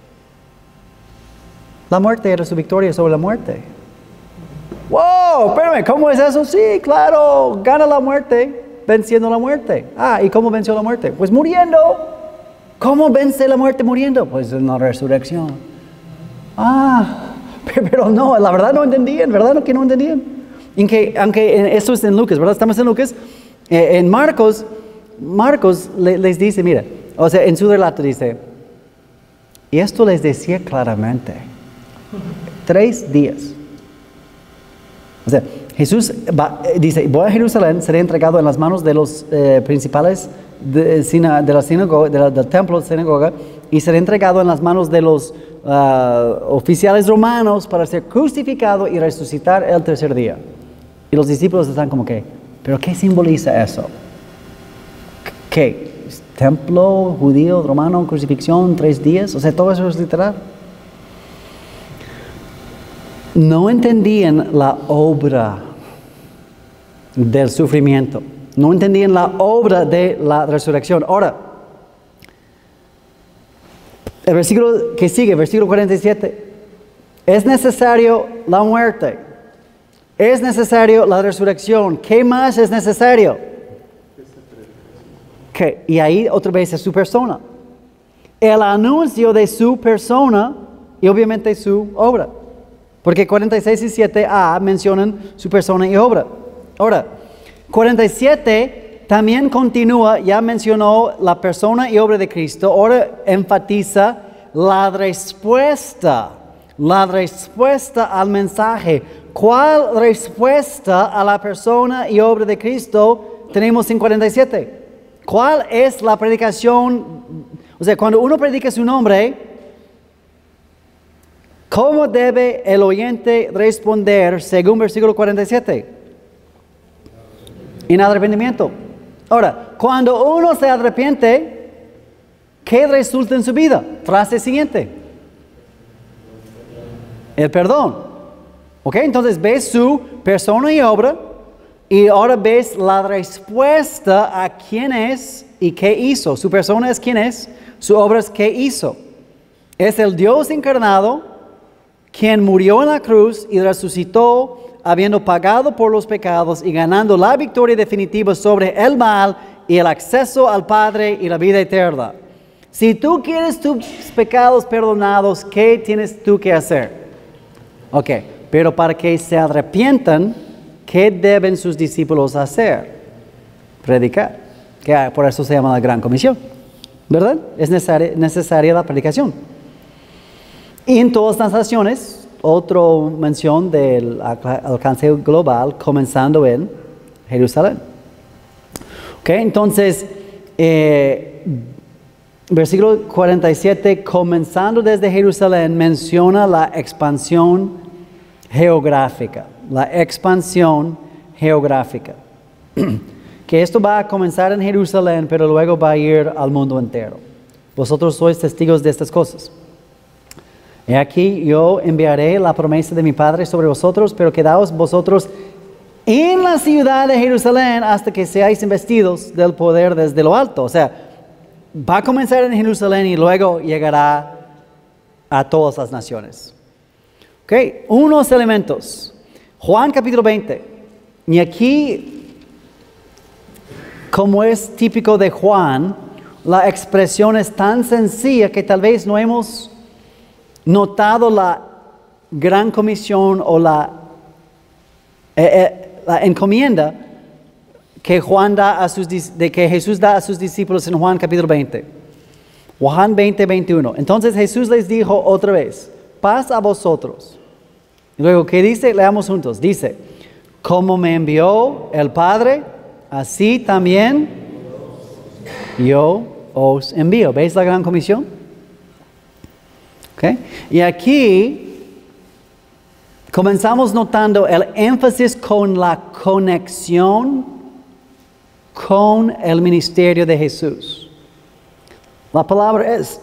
La muerte era su victoria sobre la muerte. ¡Wow! Espérame, ¿cómo es eso? Sí, claro, gana la muerte venciendo la muerte. ¿Y cómo venció la muerte? Pues muriendo. ¿Cómo vence la muerte muriendo? Pues en la resurrección. Pero no, la verdad no entendían, ¿verdad? Que no entendían. Aunque esto es en Lucas, ¿verdad? Estamos en Lucas. En Marcos les dice, mira, o sea, en su relato dice, y esto les decía claramente, 3 días. O sea, Jesús dice, voy a Jerusalén, seré entregado en las manos de los principales de la sinagoga, del templo de sinagoga, y seré entregado en las manos de los oficiales romanos para ser crucificado y resucitar el tercer día. Y los discípulos están como que, ¿pero qué simboliza eso? ¿Qué? ¿Templo, judío, romano, crucifixión, 3 días? O sea, todo eso es literal. No entendían la obra del sufrimiento. No entendían la obra de la resurrección. Ahora, el versículo que sigue, versículo 47. Es necesario la muerte. Es necesario la resurrección. ¿Qué más es necesario? ¿Qué? Y ahí otra vez es su persona. El anuncio de su persona y obviamente su obra. Porque 46 y 7a mencionan su persona y obra. Ahora, 47 también continúa, ya mencionó la persona y obra de Cristo, ahora enfatiza la respuesta al mensaje. ¿Cuál respuesta a la persona y obra de Cristo tenemos en 47? ¿Cuál es la predicación? O sea, cuando uno predica su nombre, ¿cómo debe el oyente responder según versículo 47? En arrepentimiento. Ahora, cuando uno se arrepiente, ¿qué resulta en su vida? Frase siguiente. El perdón. ¿Ok? Entonces ves su persona y obra y ahora ves la respuesta a quién es y qué hizo. Su persona es quién es, su obra es qué hizo. Es el Dios encarnado quien murió en la cruz y resucitó habiendo pagado por los pecados y ganando la victoria definitiva sobre el mal y el acceso al Padre y la vida eterna. Si tú quieres tus pecados perdonados, ¿qué tienes tú que hacer? Ok, pero para que se arrepientan, ¿qué deben sus discípulos hacer? Predicar, que por eso se llama la Gran Comisión, ¿verdad? Es necesaria la predicación. Y en todas las naciones, otra mención del alcance global, comenzando en Jerusalén. Ok, entonces, versículo 47, comenzando desde Jerusalén, menciona la expansión geográfica. La expansión geográfica. Que esto va a comenzar en Jerusalén, pero luego va a ir al mundo entero. Vosotros sois testigos de estas cosas. He aquí yo enviaré la promesa de mi Padre sobre vosotros, pero quedaos vosotros en la ciudad de Jerusalén hasta que seáis investidos del poder desde lo alto. O sea, va a comenzar en Jerusalén y luego llegará a todas las naciones. Ok, unos elementos. Juan capítulo 20. Y aquí, como es típico de Juan, la expresión es tan sencilla que tal vez no hemos notado la gran comisión o la encomienda que Juan da que Jesús da a sus discípulos en Juan capítulo 20. Juan 20, 21. Entonces Jesús les dijo otra vez, paz a vosotros. Y luego, ¿qué dice? Leamos juntos. Dice, como me envió el Padre, así también yo os envío. ¿Veis la gran comisión? Okay. Y aquí comenzamos notando el énfasis con la conexión con el ministerio de Jesús. La palabra es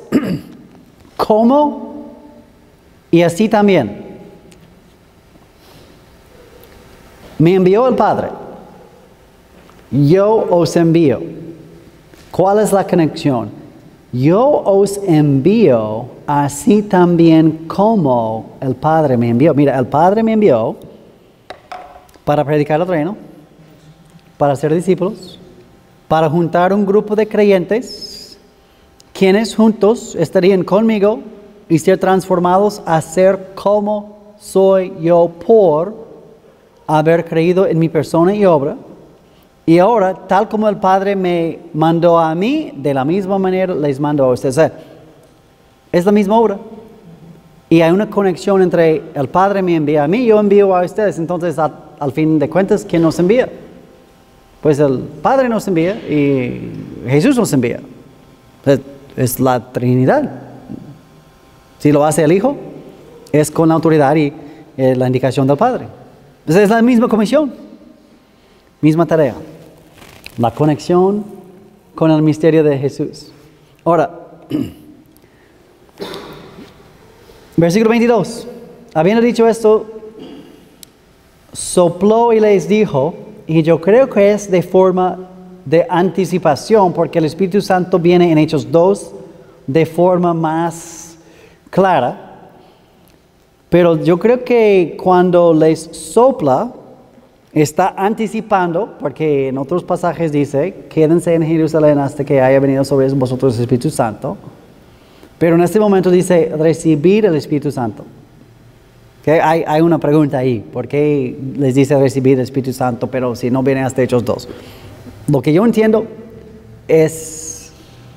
como y así también. Me envió el Padre. Yo os envío. ¿Cuál es la conexión? Yo os envío así también como el Padre me envió. Mira, el Padre me envió para predicar el reino, para ser discípulos, para juntar un grupo de creyentes, quienes juntos estarían conmigo y ser transformados a ser como soy yo por haber creído en mi persona y obra. Y ahora, tal como el Padre me mandó a mí, de la misma manera les mando a ustedes. O sea, es la misma obra. Y hay una conexión entre el Padre me envía a mí, yo envío a ustedes. Entonces, al fin de cuentas, ¿quién nos envía? Pues el Padre nos envía y Jesús nos envía. Es la Trinidad. Si lo hace el Hijo, es con la autoridad y la indicación del Padre. Entonces, es la misma comisión. Misma tarea. La conexión con el misterio de Jesús. Ahora, versículo 22. Habiendo dicho esto, sopló y les dijo, y yo creo que es de forma de anticipación, porque el Espíritu Santo viene en Hechos 2 de forma más clara. Pero yo creo que cuando les sopla, está anticipando, porque en otros pasajes dice, quédense en Jerusalén hasta que haya venido sobre vosotros el Espíritu Santo. Pero en este momento dice, recibir el Espíritu Santo. ¿Okay? Hay una pregunta ahí, ¿por qué les dice recibir el Espíritu Santo, pero si no viene hasta Hechos 2? Lo que yo entiendo es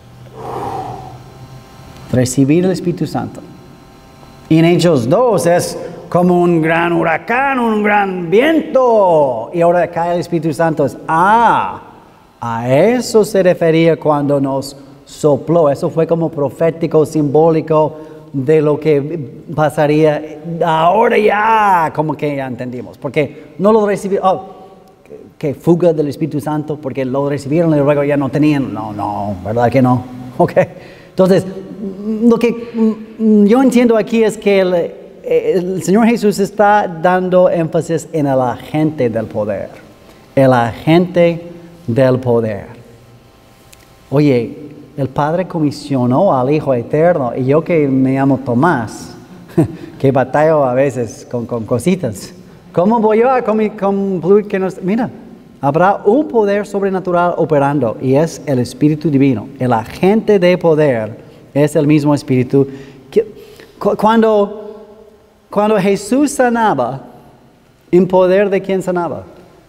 recibir el Espíritu Santo. Y en Hechos 2 es como un gran huracán, un gran viento. Y ahora cae el Espíritu Santo. A eso se refería cuando nos sopló. Eso fue como profético, simbólico de lo que pasaría. Ahora ya, como que ya entendimos. Porque no lo recibieron. Que fuga del Espíritu Santo, porque lo recibieron y luego ya no tenían. No, ¿verdad que no? Ok. Entonces, lo que yo entiendo aquí es que el Señor Jesús está dando énfasis en el agente del poder. El agente del poder. Oye, el Padre comisionó al Hijo Eterno, y yo que me llamo Tomás, que batallo a veces con cositas. ¿Cómo voy yo a concluir que nos... Mira, habrá un poder sobrenatural operando, y es el Espíritu Divino. El agente de poder es el mismo Espíritu. Cuando Jesús sanaba, ¿en poder de quién sanaba?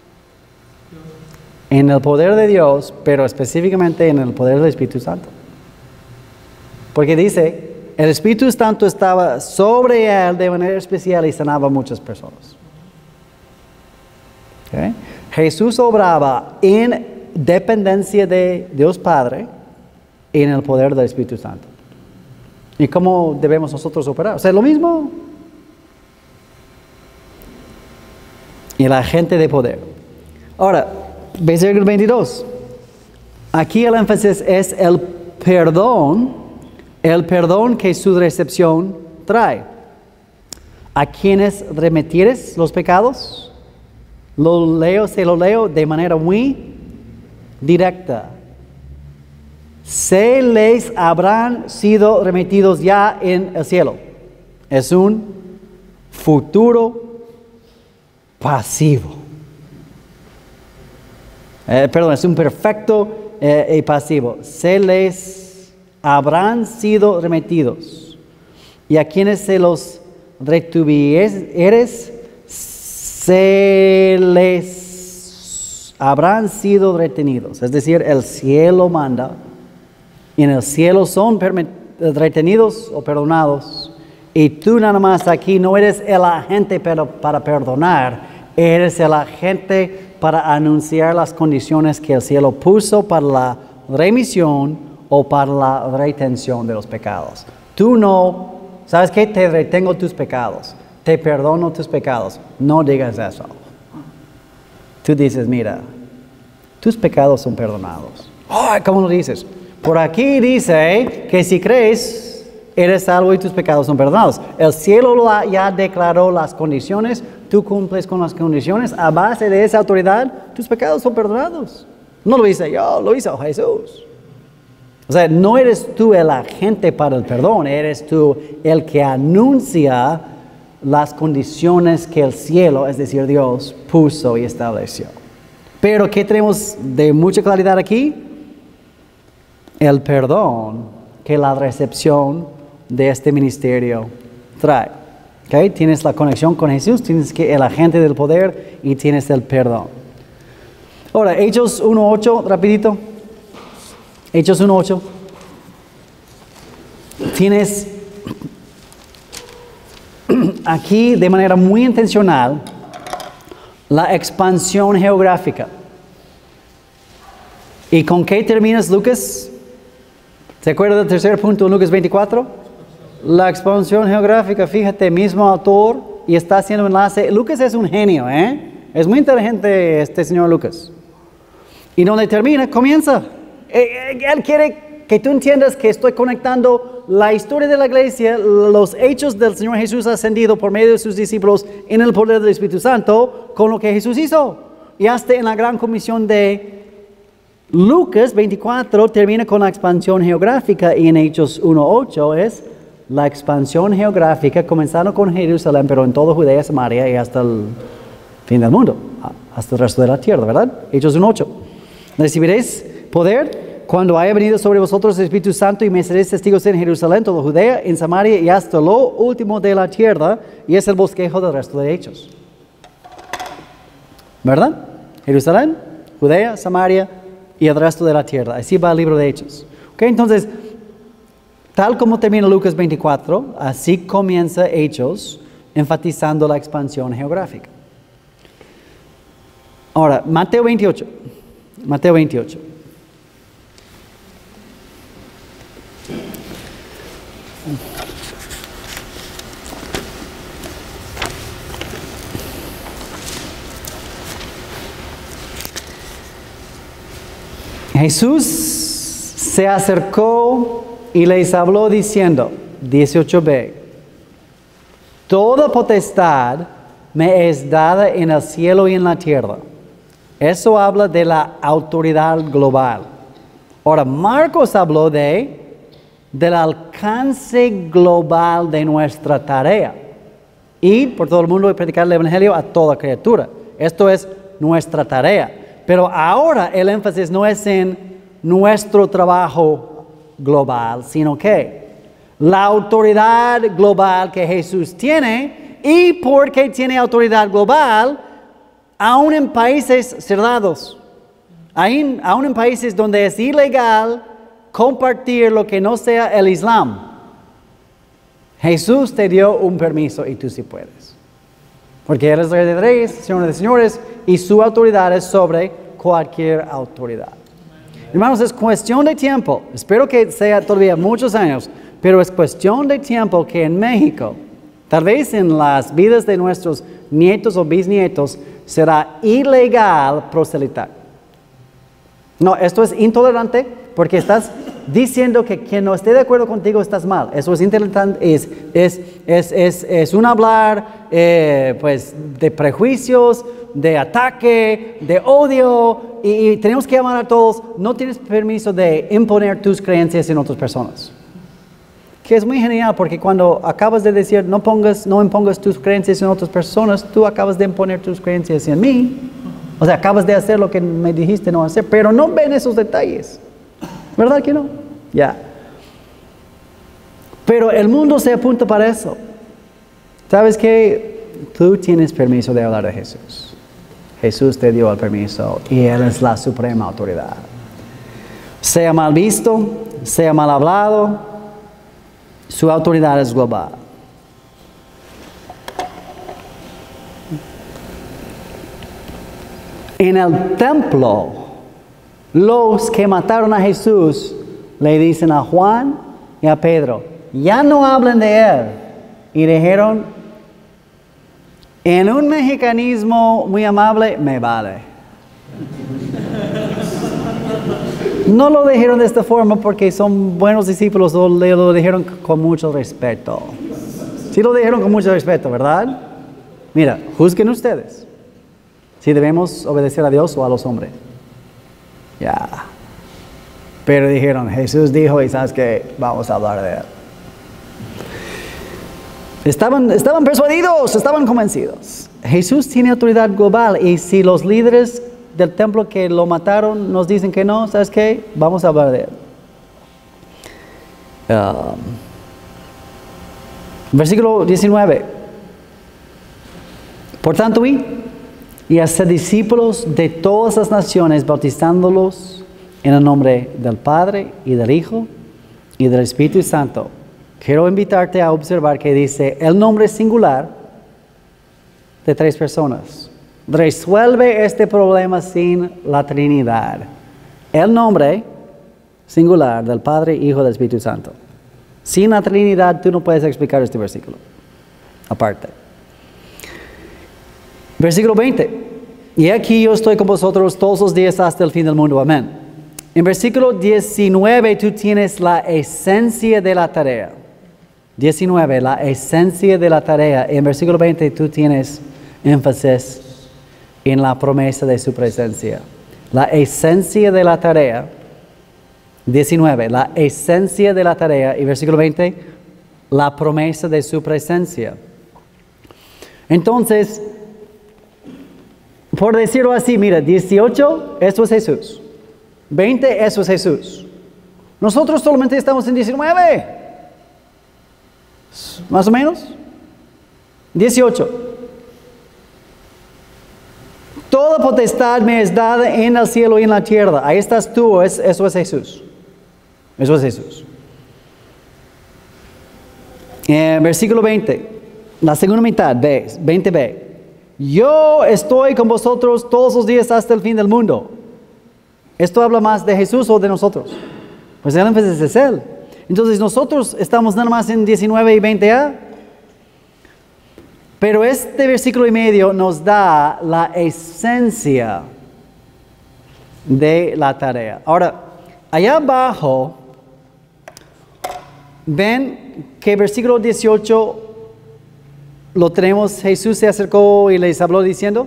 En el poder de Dios, pero específicamente en el poder del Espíritu Santo. Porque dice, el Espíritu Santo estaba sobre él de manera especial y sanaba a muchas personas. ¿Okay? Jesús obraba en dependencia de Dios Padre y en el poder del Espíritu Santo. ¿Y cómo debemos nosotros operar? O sea, lo mismo. Y el agente de poder. Ahora, versículo 22. Aquí el énfasis es el perdón que su recepción trae. ¿A quienes remitieres los pecados? Se lo leo de manera muy directa. Se les habrán sido remitidos ya en el cielo. Es un futuro pasivo. Es un perfecto y pasivo. Se les habrán sido remitidos. Y a quienes se los retuvieres, se les habrán sido retenidos. Es decir, el cielo manda. Y en el cielo son retenidos o perdonados. Y tú nada más aquí no eres el agente para perdonar. Eres el agente para anunciar las condiciones que el cielo puso para la remisión o para la retención de los pecados. Tú no, ¿sabes qué? Te retengo tus pecados. Te perdono tus pecados. No digas eso. Tú dices, mira, tus pecados son perdonados. ¿Cómo lo dices? Por aquí dice que si crees, eres salvo y tus pecados son perdonados. El cielo ya declaró las condiciones, tú cumples con las condiciones, a base de esa autoridad, tus pecados son perdonados. No lo hice yo, lo hizo Jesús. O sea, no eres tú el agente para el perdón, eres tú el que anuncia las condiciones que el cielo, es decir, Dios, puso y estableció. Pero ¿qué tenemos de mucha claridad aquí? El perdón que la recepción de este ministerio trae. ¿Okay? Tienes la conexión con Jesús, tienes el agente del poder y tienes el perdón. Ahora, Hechos 1.8, rapidito. Hechos 1.8. Tienes aquí de manera muy intencional la expansión geográfica. ¿Y con qué terminas, Lucas? ¿Se acuerda del tercer punto en Lucas 24? La expansión geográfica, fíjate, mismo autor y está haciendo enlace. Lucas es un genio, Es muy inteligente este señor Lucas. Y donde termina, comienza. Él quiere que tú entiendas que estoy conectando la historia de la iglesia, los hechos del Señor Jesús ascendido por medio de sus discípulos en el poder del Espíritu Santo, con lo que Jesús hizo. Y hasta en la gran comisión de Lucas 24 termina con la expansión geográfica, y en Hechos 1:8 es la expansión geográfica, comenzando con Jerusalén, pero en toda Judea, Samaria y hasta el fin del mundo, hasta el resto de la tierra, ¿verdad? Hechos 1:8. Recibiréis poder cuando haya venido sobre vosotros el Espíritu Santo, y me seréis testigos en Jerusalén, toda Judea, en Samaria y hasta lo último de la tierra. Y es el bosquejo del resto de Hechos, ¿verdad? Jerusalén, Judea, Samaria y el resto de la tierra. Así va el libro de Hechos. ¿Okay? Entonces, tal como termina Lucas 24, así comienza Hechos, enfatizando la expansión geográfica. Ahora, Mateo 28. Mateo 28. Jesús se acercó y les habló diciendo, 18b, toda potestad me es dada en el cielo y en la tierra. Eso habla de la autoridad global. Ahora, Marcos habló del alcance global de nuestra tarea. Ir por todo el mundo y predicar el evangelio a toda criatura. Esto es nuestra tarea. Pero ahora el énfasis no es en nuestro trabajo global, sino que la autoridad global que Jesús tiene, y porque tiene autoridad global, aún en países cerrados, aún en países donde es ilegal compartir lo que no sea el Islam, Jesús te dio un permiso y tú sí puedes. Porque Él es Rey de Reyes, Señor de Señores, y su autoridad es sobre cualquier autoridad. Hermanos, es cuestión de tiempo, espero que sea todavía muchos años, pero es cuestión de tiempo que en México, tal vez en las vidas de nuestros nietos o bisnietos, será ilegal proselitar. No, esto es intolerante porque estás diciendo que quien no esté de acuerdo contigo estás mal. Eso es intolerante, es un hablar pues de prejuicios, de ataque, de odio, y tenemos que amar a todos. No tienes permiso de imponer tus creencias en otras personas. Que es muy genial porque cuando acabas de decir no impongas tus creencias en otras personas, tú acabas de imponer tus creencias en mí. O sea, acabas de hacer lo que me dijiste no hacer, pero no ven esos detalles. ¿Verdad que no? Ya. Pero el mundo se apunta para eso. ¿Sabes qué? Tú tienes permiso de hablar de Jesús. Jesús te dio el permiso y Él es la suprema autoridad. Sea mal visto, sea mal hablado, su autoridad es global. En el templo, los que mataron a Jesús le dicen a Juan y a Pedro, ya no hablen de Él. Y dijeron, en un mexicanismo muy amable, me vale. No lo dijeron de esta forma porque son buenos discípulos, lo dijeron con mucho respeto. Sí lo dijeron con mucho respeto, ¿verdad? Mira, juzguen ustedes si debemos obedecer a Dios o a los hombres. Ya. Pero dijeron, Jesús dijo, y sabes que vamos a hablar de Él. Estaban persuadidos, estaban convencidos. Jesús tiene autoridad global, y si los líderes del templo que lo mataron nos dicen que no, ¿sabes qué? Vamos a hablar de Él. Versículo 19. Por tanto, y haced discípulos de todas las naciones, bautizándolos en el nombre del Padre y del Hijo y del Espíritu Santo. Quiero invitarte a observar que dice el nombre singular de 3 personas. Resuelve este problema sin la Trinidad. El nombre singular del Padre, Hijo y del Espíritu Santo. Sin la Trinidad tú no puedes explicar este versículo. Aparte. Versículo 20. Y aquí yo estoy con vosotros todos los días hasta el fin del mundo. Amén. En versículo 19 tú tienes la esencia de la tarea. 19, la esencia de la tarea. En versículo 20 tú tienes énfasis en la promesa de su presencia. La esencia de la tarea. 19, la esencia de la tarea. Y versículo 20, la promesa de su presencia. Entonces, por decirlo así, mira, 18, eso es Jesús. 20, eso es Jesús. Nosotros solamente estamos en 19. Más o menos. 18. Toda potestad me es dada en el cielo y en la tierra. Ahí estás tú, eso es Jesús. Eso es Jesús. Versículo 20, la segunda mitad, 20b. Yo estoy con vosotros todos los días hasta el fin del mundo. ¿Esto habla más de Jesús o de nosotros? Pues el énfasis es Él. Entonces nosotros estamos nada más en 19 y 20a. Pero este versículo y medio nos da la esencia de la tarea. Ahora, allá abajo, ven que versículo 18 lo tenemos, Jesús se acercó y les habló diciendo,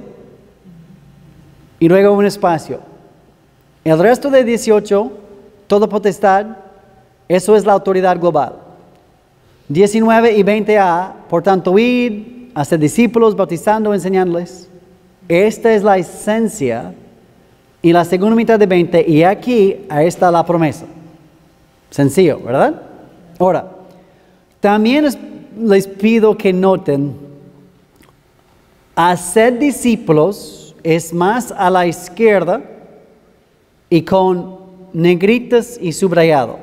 y luego un espacio. El resto de 18, toda potestad, eso es la autoridad global. 19 y 20a, por tanto, id, hacer discípulos, bautizando, enseñándoles. Esta es la esencia. Y la segunda mitad de 20, y aquí, ahí está la promesa. Sencillo, ¿verdad? Ahora, también les pido que noten, hacer discípulos es más a la izquierda y con negritas y subrayado.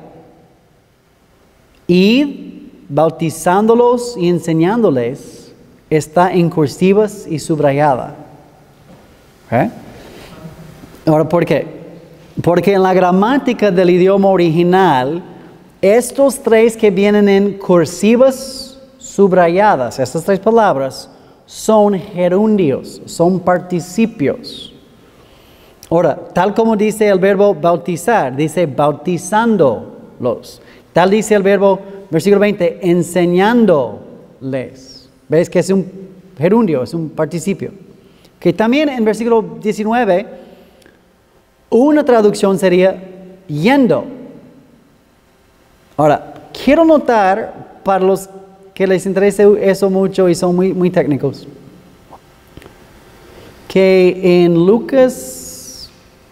Id, bautizándolos y enseñándoles, está en cursivas y subrayada. ¿Okay? Ahora, ¿por qué? Porque en la gramática del idioma original, estos tres que vienen en cursivas subrayadas, estas tres palabras, son gerundios, son participios. Ahora, tal como dice el verbo bautizar, dice bautizándolos. Tal dice el verbo, versículo 20, enseñándoles. ¿Ves que es un gerundio, es un participio? Que también en versículo 19, una traducción sería yendo. Ahora, quiero notar para los que les interesa eso mucho y son muy técnicos, que en Lucas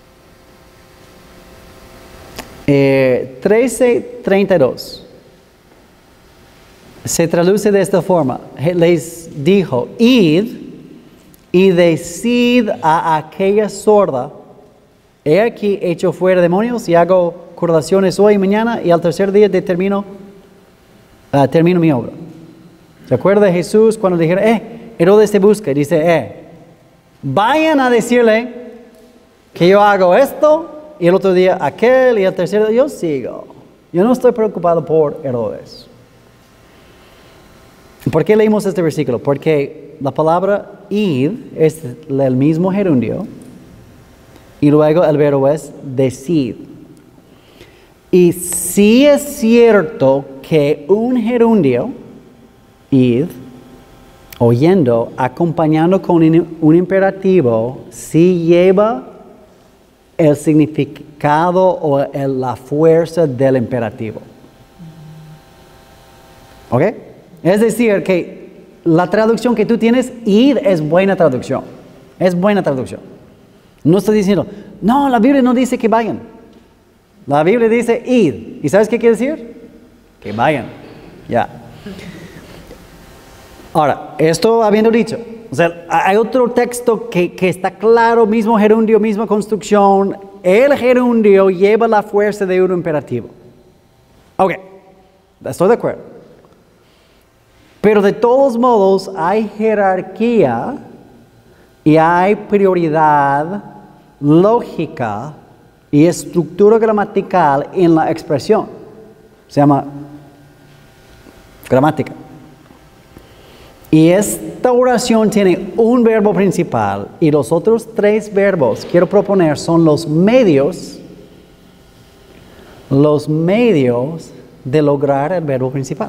13:32 se traduce de esta forma. Les dijo, id y decid a aquella sorda, he aquí hecho fuera demonios y hago curaciones hoy y mañana y al tercer día termino mi obra. ¿Se acuerda de Jesús cuando dijeron, Herodes te busca? Y dice, vayan a decirle que yo hago esto y el otro día aquel y el tercer día yo sigo. Yo no estoy preocupado por Herodes. ¿Por qué leímos este versículo? Porque la palabra id es el mismo gerundio y luego el verbo es decid. Y sí es cierto que un gerundio, id, oyendo, acompañando con un imperativo, sí lleva el significado o la fuerza del imperativo. ¿Ok? Es decir, que la traducción que tú tienes, id, es buena traducción. Es buena traducción. No estoy diciendo, no, la Biblia no dice que vayan. La Biblia dice id. ¿Y sabes qué quiere decir? Que vayan. Ya. Ahora, esto habiendo dicho, o sea, hay otro texto que está claro, mismo gerundio, misma construcción. El gerundio lleva la fuerza de un imperativo. Ok, estoy de acuerdo. Pero de todos modos hay jerarquía y hay prioridad lógica y estructura gramatical en la expresión. Se llama gramática. Y esta oración tiene un verbo principal y los otros 3 verbos, quiero proponer, son los medios de lograr el verbo principal.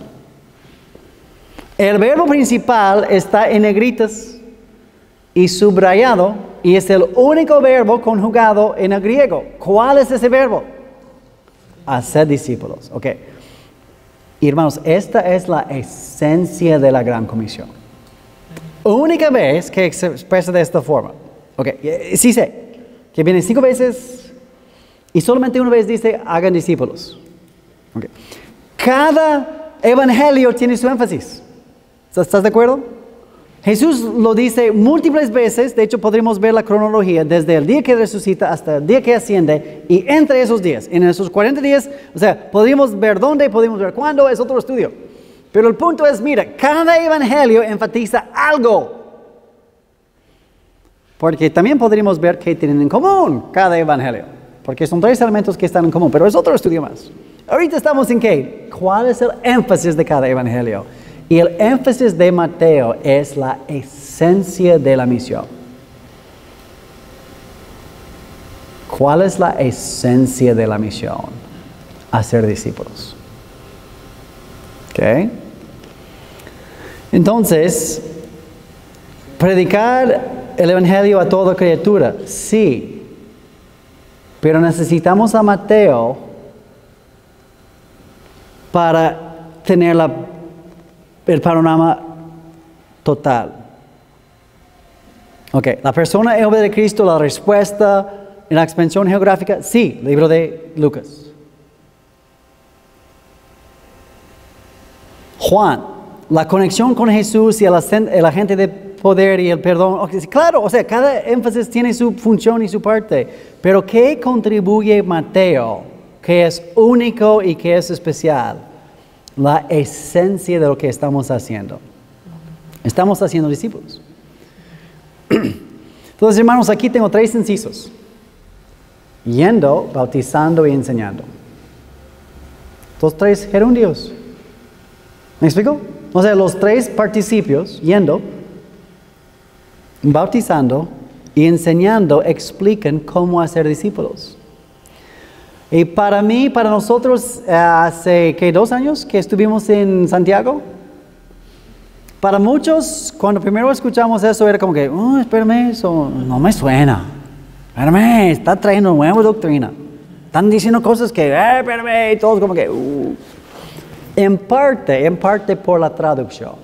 El verbo principal está en negritas y subrayado y es el único verbo conjugado en el griego. ¿Cuál es ese verbo? Hacer discípulos. Ok. Y hermanos, esta es la esencia de la Gran Comisión. Única vez que se expresa de esta forma. Ok. Sí sé que viene 5 veces y solamente una vez dice hagan discípulos. Okay. Cada evangelio tiene su énfasis. ¿Estás de acuerdo? Jesús lo dice múltiples veces, de hecho podríamos ver la cronología desde el día que resucita hasta el día que asciende y entre esos días, en esos 40 días, o sea, podríamos ver dónde, podríamos ver cuándo, es otro estudio. Pero el punto es, mira, cada evangelio enfatiza algo. Porque también podríamos ver qué tienen en común cada evangelio, porque son 3 elementos que están en común, pero es otro estudio más. Ahorita estamos en qué, ¿cuál es el énfasis de cada evangelio? Y el énfasis de Mateo es la esencia de la misión. ¿Cuál es la esencia de la misión? Hacer discípulos. ¿Ok? Entonces, predicar el evangelio a toda criatura, sí. Pero necesitamos a Mateo para tener el panorama total. Ok, la persona y obra de Cristo, la respuesta en la expansión geográfica, sí, libro de Lucas. Juan, la conexión con Jesús y el agente de poder y el perdón. Okay, claro, o sea, cada énfasis tiene su función y su parte, pero ¿qué contribuye Mateo? Que es único y que es especial. La esencia de lo que estamos haciendo. Estamos haciendo discípulos. Entonces, hermanos, aquí tengo 3 incisos. Yendo, bautizando y enseñando. Los 3 gerundios. ¿Me explico? O sea, los 3 participios, yendo, bautizando y enseñando, explican cómo hacer discípulos. Y para mí, para nosotros, hace 2 años que estuvimos en Santiago, para muchos, cuando primero escuchamos eso, era como que, espérame, eso no me suena. Espérame, está trayendo nueva doctrina. Están diciendo cosas que, espérame, y todos como que, En parte por la traducción.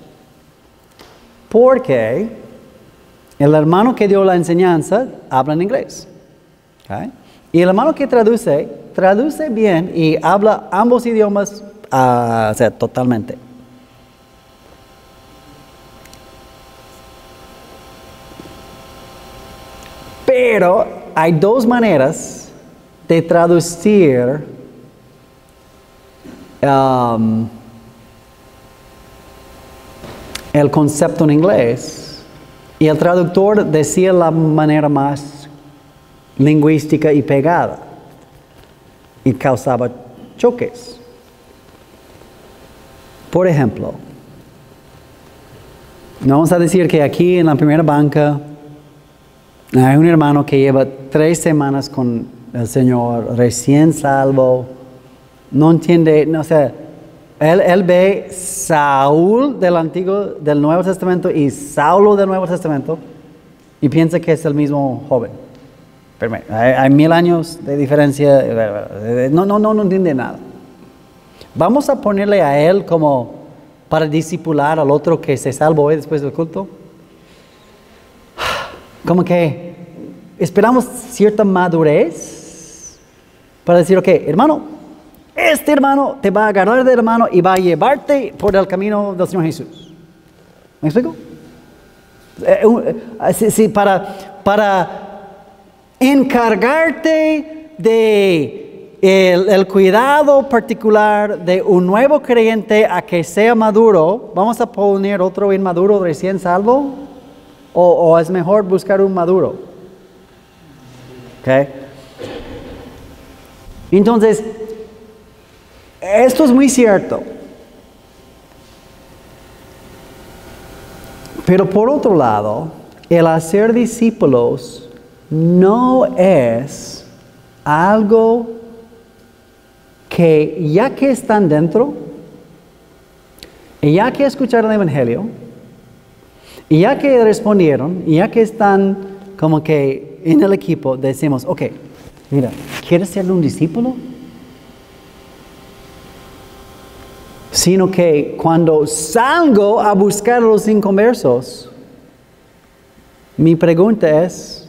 Porque el hermano que dio la enseñanza habla en inglés. ¿Okay? Y el hermano que traduce bien y habla ambos idiomas, o sea, totalmente. Pero hay 2 maneras de traducir el concepto en inglés. Y el traductor decía la manera más lingüística y pegada. Y causaba choques. Por ejemplo, vamos a decir que aquí en la primera banca hay un hermano que lleva 3 semanas con el Señor, recién salvo, no entiende, no sé, él ve Saúl del Nuevo Testamento y Saulo del Nuevo Testamento y piensa que es el mismo joven. Pero hay 1000 años de diferencia, no entiende nada. Vamos a ponerle a él como para discipular al otro que se salvó hoy después del culto. Como que esperamos cierta madurez para decir, ok, hermano, este hermano te va a agarrar de la mano y va a llevarte por el camino del Señor Jesús. ¿Me explico? Sí, para encargarte de el cuidado particular de un nuevo creyente a que sea maduro, ¿vamos a poner otro inmaduro recién salvo? ¿O es mejor buscar un maduro? ¿Ok? Entonces, esto es muy cierto. Pero por otro lado, el hacer discípulos no es algo que ya que están dentro, y ya que escucharon el Evangelio, y ya que respondieron, y ya que están como que en el equipo, decimos, ok, mira, ¿quieres ser un discípulo? Sino que cuando salgo a buscar a los inconversos, mi pregunta es,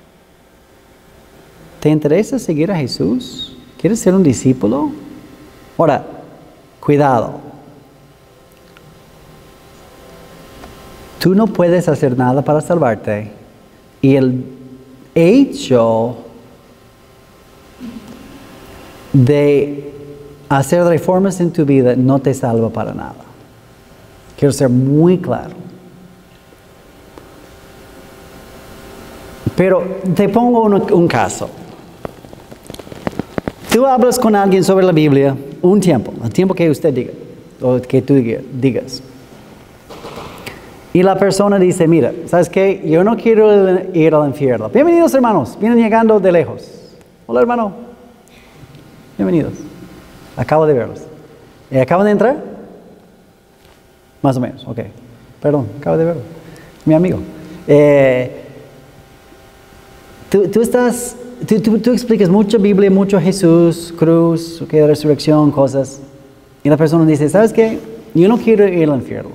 ¿te interesa seguir a Jesús? ¿Quieres ser un discípulo? Ahora, cuidado. Tú no puedes hacer nada para salvarte. Y el hecho de hacer reformas en tu vida no te salva para nada. Quiero ser muy claro. Pero te pongo un caso. Tú hablas con alguien sobre la Biblia un tiempo, el tiempo que usted diga, o que tú digas. Y la persona dice, mira, ¿sabes qué? Yo no quiero ir al infierno. Bienvenidos, hermanos. Vienen llegando de lejos. Hola, hermano. Bienvenidos. Acabo de verlos. ¿Acaban de entrar? Más o menos, ok. Perdón, acabo de verlo. Mi amigo. Tú explicas mucho Biblia, mucho Jesús, cruz, resurrección, cosas. Y la persona dice, ¿sabes qué? Yo no quiero ir al infierno.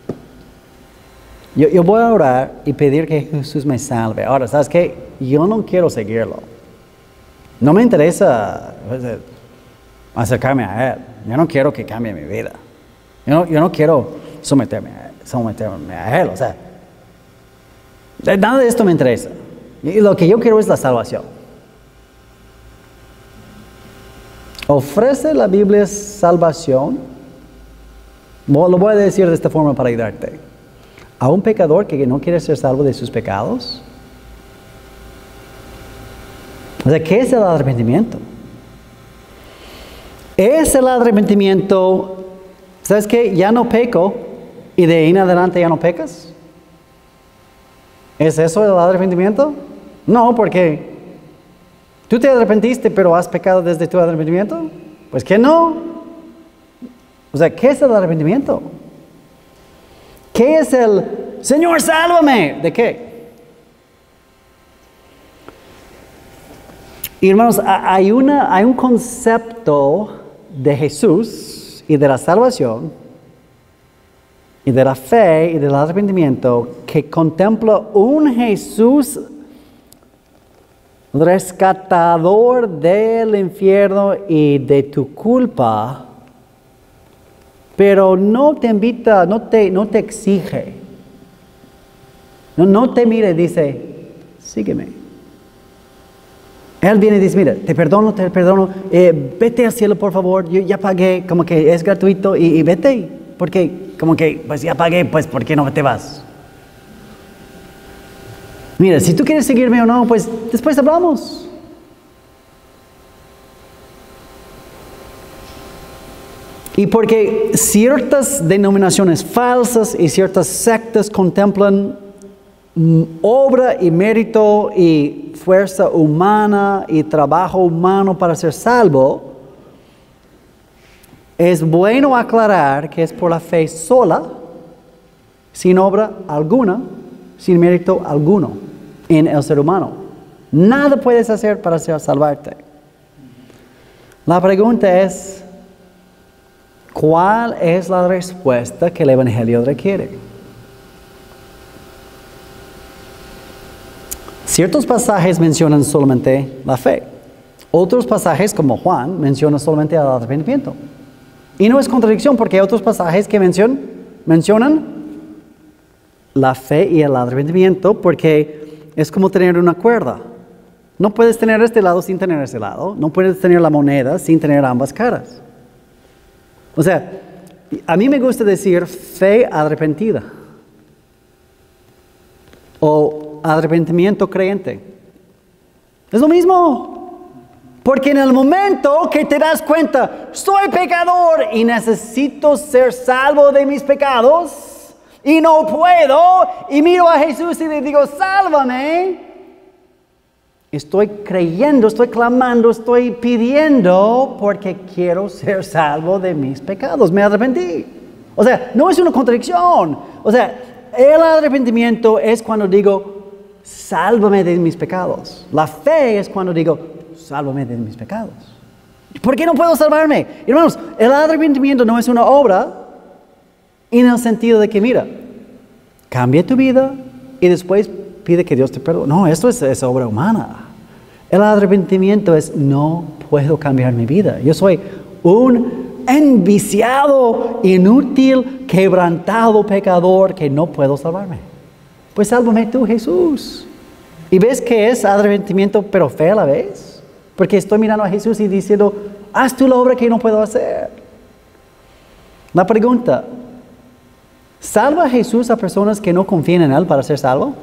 Yo voy a orar y pedir que Jesús me salve. Ahora, ¿sabes qué? Yo no quiero seguirlo. No me interesa acercarme a Él. Yo no quiero que cambie mi vida. Yo no quiero someterme a Él. O sea, nada de esto me interesa. Y lo que yo quiero es la salvación. ¿Ofrece la Biblia salvación? Lo voy a decir de esta forma para ayudarte. ¿A un pecador que no quiere ser salvo de sus pecados? O sea, ¿qué es el arrepentimiento? Es el arrepentimiento, ¿sabes qué? Ya no peco y de ahí en adelante ya no pecas. ¿Es eso el arrepentimiento? No, porque tú te arrepentiste, pero has pecado desde tu arrepentimiento. Pues que no. O sea, ¿qué es el arrepentimiento? ¿Qué es el Señor, sálvame? ¿De qué? Y hermanos, hay un concepto de Jesús y de la salvación y de la fe y del arrepentimiento que contempla un Jesús rescatador del infierno y de tu culpa, pero no te invita, no te exige, no te mira y dice, sígueme. Él viene y dice, mira, te perdono, vete al cielo por favor, yo ya pagué, como que es gratuito y vete, porque como que pues ya pagué, pues ¿por qué no te vas? Mira, si tú quieres seguirme o no, pues después hablamos. Y porque ciertas denominaciones falsas y ciertas sectas contemplan obra y mérito y fuerza humana y trabajo humano para ser salvo, es bueno aclarar que es por la fe sola, sin obra alguna, sin mérito alguno en el ser humano. Nada puedes hacer para salvarte. La pregunta es, ¿cuál es la respuesta que el Evangelio requiere? Ciertos pasajes mencionan solamente la fe. Otros pasajes, como Juan, mencionan solamente el arrepentimiento. Y no es contradicción, porque hay otros pasajes que mencionan la fe y el arrepentimiento, porque es como tener una cuerda. No puedes tener este lado sin tener ese lado. No puedes tener la moneda sin tener ambas caras. O sea, a mí me gusta decir fe arrepentida. O arrepentimiento creyente. Es lo mismo. Porque en el momento que te das cuenta, soy pecador y necesito ser salvo de mis pecados, y no puedo, y miro a Jesús y le digo, sálvame, estoy creyendo, estoy clamando, estoy pidiendo porque quiero ser salvo de mis pecados, me arrepentí. O sea, no es una contradicción. O sea, el arrepentimiento es cuando digo, sálvame de mis pecados. La fe es cuando digo, sálvame de mis pecados. ¿Por qué no puedo salvarme? Hermanos, el arrepentimiento no es una obra en el sentido de que, mira, cambia tu vida y después pide que Dios te perdone. No, esto es obra humana. El arrepentimiento es, no puedo cambiar mi vida. Yo soy un enviciado, inútil, quebrantado pecador que no puedo salvarme. Pues sálvame tú, Jesús. ¿Y ves que es arrepentimiento pero fe a la vez? Porque estoy mirando a Jesús y diciendo, haz tú la obra que no puedo hacer. La pregunta, ¿salva Jesús a personas que no confían en Él para ser salvo?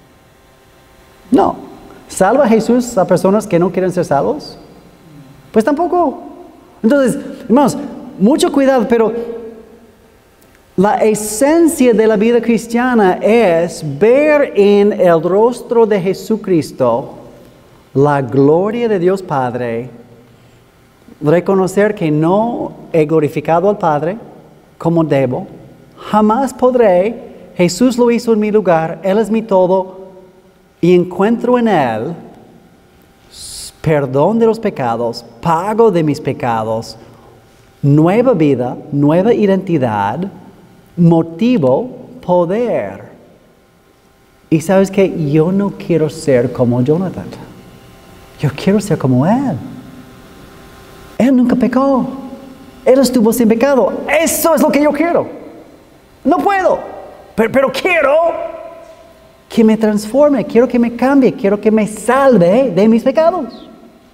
No. ¿Salva Jesús a personas que no quieren ser salvos? Pues tampoco. Entonces, hermanos, mucho cuidado, pero la esencia de la vida cristiana es ver en el rostro de Jesucristo la gloria de Dios Padre, reconocer que no he glorificado al Padre como debo, jamás podré, Jesús lo hizo en mi lugar, Él es mi todo, y encuentro en Él perdón de los pecados, pago de mis pecados, nueva vida, nueva identidad, motivo, poder. Y sabes que yo no quiero ser como Jonathan. Yo quiero ser como Él. Él nunca pecó. Él estuvo sin pecado. Eso es lo que yo quiero. No puedo, pero quiero que me transforme, quiero que me cambie, quiero que me salve de mis pecados.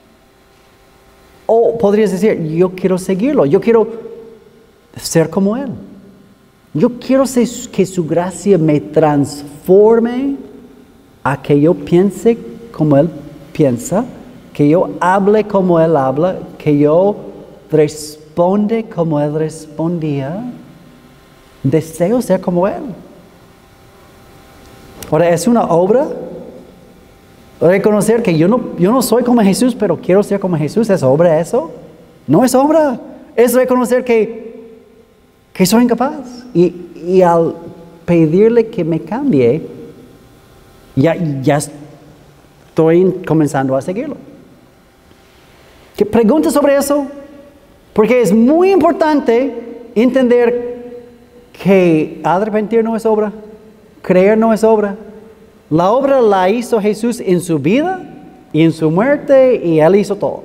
O podrías decir, yo quiero seguirlo, yo quiero ser como Él. Yo quiero que su gracia me transforme a que yo piense como Él piensa, que yo hable como Él habla, que yo responde como Él respondía. Deseo ser como Él. Ahora, ¿es una obra? Reconocer que yo no soy como Jesús, pero quiero ser como Jesús. ¿Es obra eso? No es obra. Es reconocer que soy incapaz. Y al pedirle que me cambie, ya estoy comenzando a seguirlo. ¿Qué pregunta sobre eso? Porque es muy importante entender que arrepentir no es obra, creer no es obra. La obra la hizo Jesús en su vida y en su muerte, y Él hizo todo.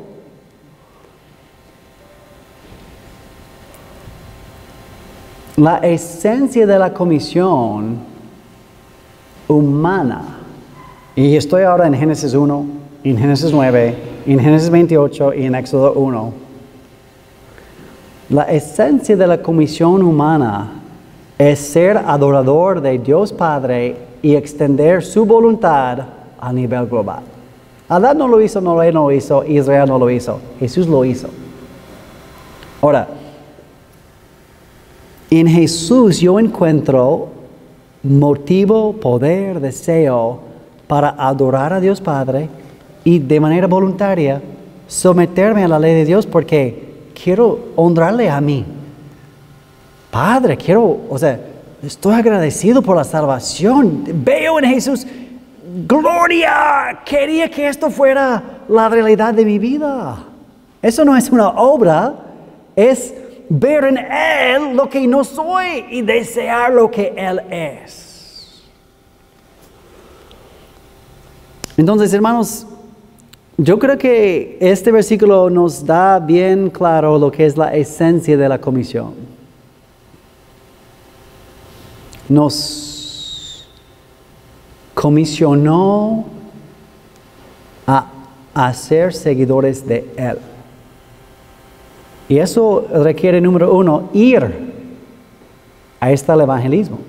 La esencia de la comisión humana, y estoy ahora en Génesis 1, en Génesis 9, en Génesis 28 y en Éxodo 1. La esencia de la comisión humana es ser adorador de Dios Padre y extender su voluntad a nivel global. Adán no lo hizo, Noé no lo hizo, Israel no lo hizo, Jesús lo hizo. Ahora, en Jesús yo encuentro motivo, poder, deseo para adorar a Dios Padre y de manera voluntaria someterme a la ley de Dios porque quiero honrarle a mí. Padre, estoy agradecido por la salvación. Veo en Jesús gloria. Quería que esto fuera la realidad de mi vida. Eso no es una obra, es ver en Él lo que no soy y desear lo que Él es. Entonces, hermanos, yo creo que este versículo nos da bien claro lo que es la esencia de la comisión. Nos comisionó a ser seguidores de Él. Y eso requiere, número uno, ir. Ahí está el evangelismo.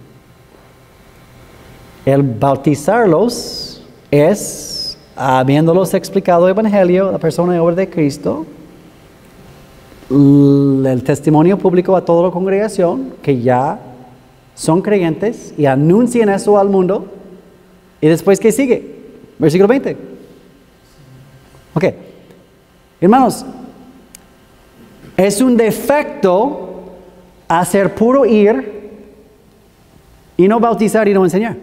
El bautizarlos es, habiéndolos explicado el evangelio, la persona y obra de Cristo, el testimonio público a toda la congregación, que ya son creyentes y anuncian eso al mundo. ¿Y después qué sigue? Versículo 20. Ok. Hermanos, es un defecto hacer puro ir y no bautizar y no enseñar.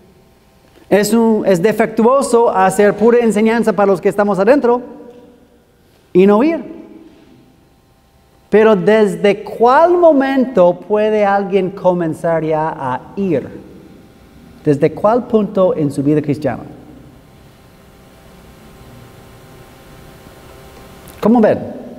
Es defectuoso hacer pura enseñanza para los que estamos adentro y no ir. Pero ¿desde cuál momento puede alguien comenzar ya a ir? ¿Desde cuál punto en su vida cristiana? ¿Cómo ven?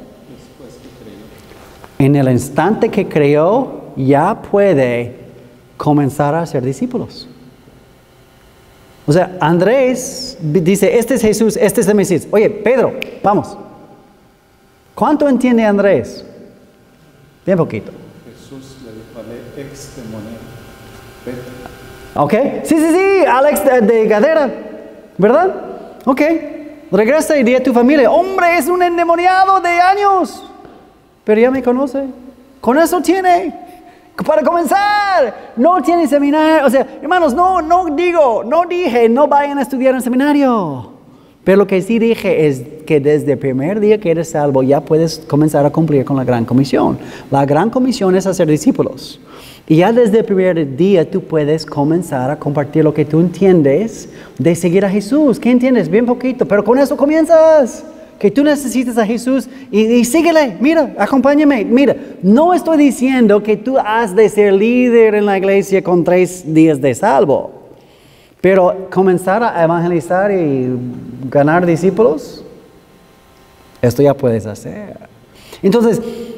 En el instante que creyó, ya puede comenzar a ser discípulos. O sea, Andrés dice, este es Jesús, este es el Mesías. Oye, Pedro, vamos. ¿Cuánto entiende Andrés? Bien poquito. Jesús le dijo al ex demonio, vete. ¿Ok? Sí, Alex de Gadara, ¿verdad? Ok. Regresa y di a tu familia, hombre, es un endemoniado de años, pero ya me conoce. Con eso tiene. Para comenzar, no tiene seminario. O sea, hermanos, no dije, no vayan a estudiar en seminario. Pero lo que sí dije es que desde el primer día que eres salvo, ya puedes comenzar a cumplir con la gran comisión. La gran comisión es hacer discípulos. Y ya desde el primer día tú puedes comenzar a compartir lo que tú entiendes de seguir a Jesús. ¿Qué entiendes? Bien poquito, pero con eso comienzas. Que tú necesitas a Jesús y síguele, mira, acompáñame, mira. No estoy diciendo que tú has de ser líder en la iglesia con 3 días de salvo, pero comenzar a evangelizar y ganar discípulos, esto ya puedes hacer. Entonces,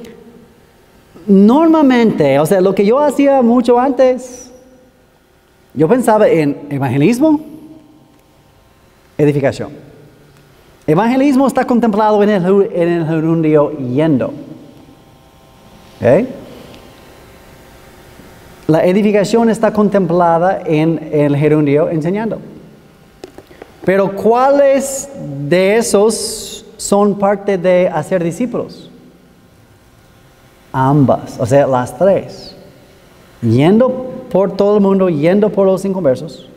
normalmente, o sea, lo que yo hacía mucho antes, yo pensaba en evangelismo, edificación. Evangelismo está contemplado en el gerundio yendo. ¿Okay? La edificación está contemplada en el gerundio enseñando. Pero ¿cuáles de esos son parte de hacer discípulos? Ambas, o sea, las 3. Yendo por todo el mundo, yendo por los inconversos,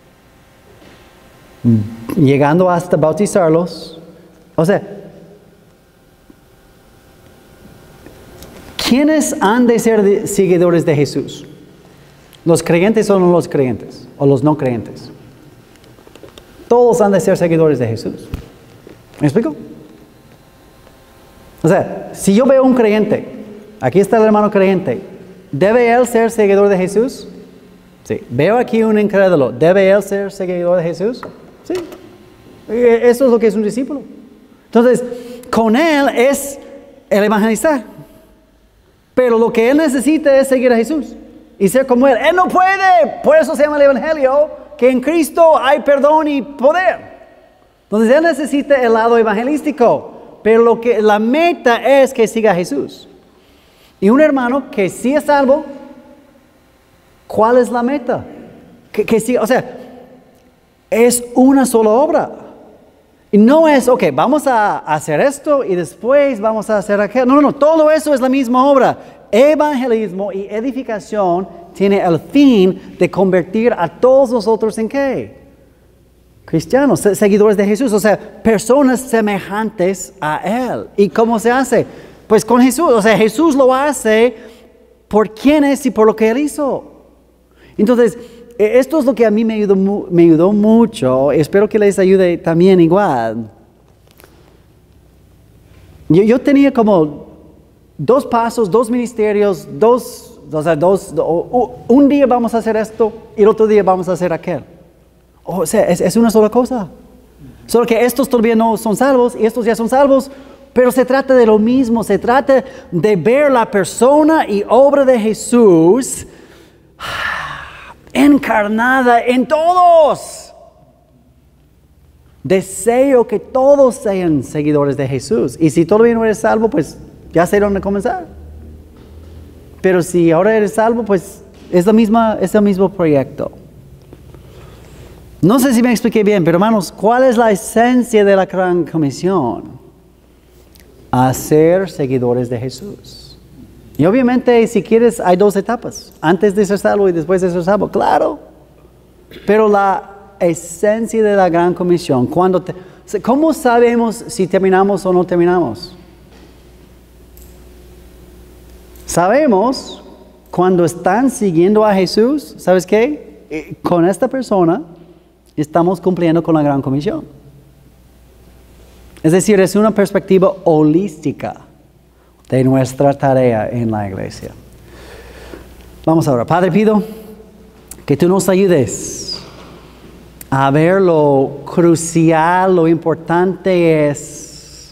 llegando hasta bautizarlos. O sea, ¿quiénes han de ser seguidores de Jesús? ¿Los creyentes o no los creyentes? ¿O los no creyentes? Todos han de ser seguidores de Jesús. ¿Me explico? O sea, si yo veo un creyente, aquí está el hermano creyente, ¿debe él ser seguidor de Jesús? Sí. Veo aquí un incrédulo, ¿debe él ser seguidor de Jesús? Sí. Eso es lo que es un discípulo. Entonces, con él es el evangelizar. Pero lo que él necesita es seguir a Jesús y ser como él. Él no puede. Por eso se llama el evangelio, que en Cristo hay perdón y poder. Entonces, él necesita el lado evangelístico. Pero la meta es que siga a Jesús. Y un hermano que sí es salvo, ¿cuál es la meta? Que sí, o sea, es una sola obra. Y no es, ok, vamos a hacer esto y después vamos a hacer aquello. No, todo eso es la misma obra. Evangelismo y edificación tiene el fin de convertir a todos nosotros en ¿qué? Cristianos, seguidores de Jesús, o sea, personas semejantes a Él. ¿Y cómo se hace? Pues con Jesús, o sea, Jesús lo hace por quién es y por lo que Él hizo. Entonces, esto es lo que a mí me ayudó mucho. Espero que les ayude también igual. Yo tenía como 2 pasos, 2 ministerios, un día vamos a hacer esto y el otro día vamos a hacer aquel. O sea, es una sola cosa. Solo que estos todavía no son salvos y estos ya son salvos. Pero se trata de lo mismo. Se trata de ver la persona y obra de Jesús encarnada en todos. Deseo que todos sean seguidores de Jesús. Y si todavía no eres salvo, pues ya sé dónde comenzar. Pero si ahora eres salvo, pues es el mismo proyecto. No sé si me expliqué bien, pero hermanos, ¿cuál es la esencia de la gran comisión? Hacer seguidores de Jesús. Y obviamente, si quieres, hay dos etapas. Antes de ser salvo y después de ser salvo, claro. Pero la esencia de la Gran Comisión, ¿cómo sabemos si terminamos o no terminamos? Sabemos cuando están siguiendo a Jesús, ¿sabes qué? Con esta persona estamos cumpliendo con la Gran Comisión. Es decir, es una perspectiva holística de nuestra tarea en la iglesia. Vamos ahora. Padre, pido que tú nos ayudes a ver lo crucial, lo importante es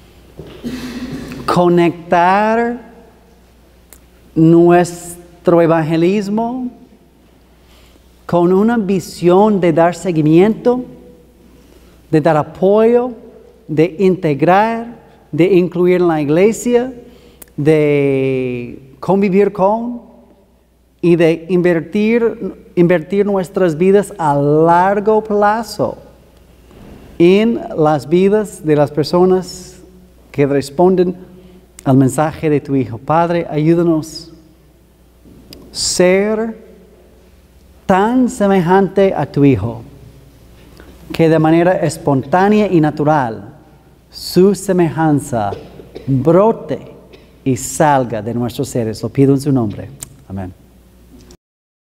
conectar nuestro evangelismo con una visión de dar seguimiento, de dar apoyo, de integrar, de incluir en la iglesia, de convivir con y de invertir nuestras vidas a largo plazo en las vidas de las personas que responden al mensaje de tu Hijo. Padre, ayúdanos a ser tan semejante a tu Hijo que de manera espontánea y natural su semejanza brote y salga de nuestros seres. Lo pido en su nombre. Amén.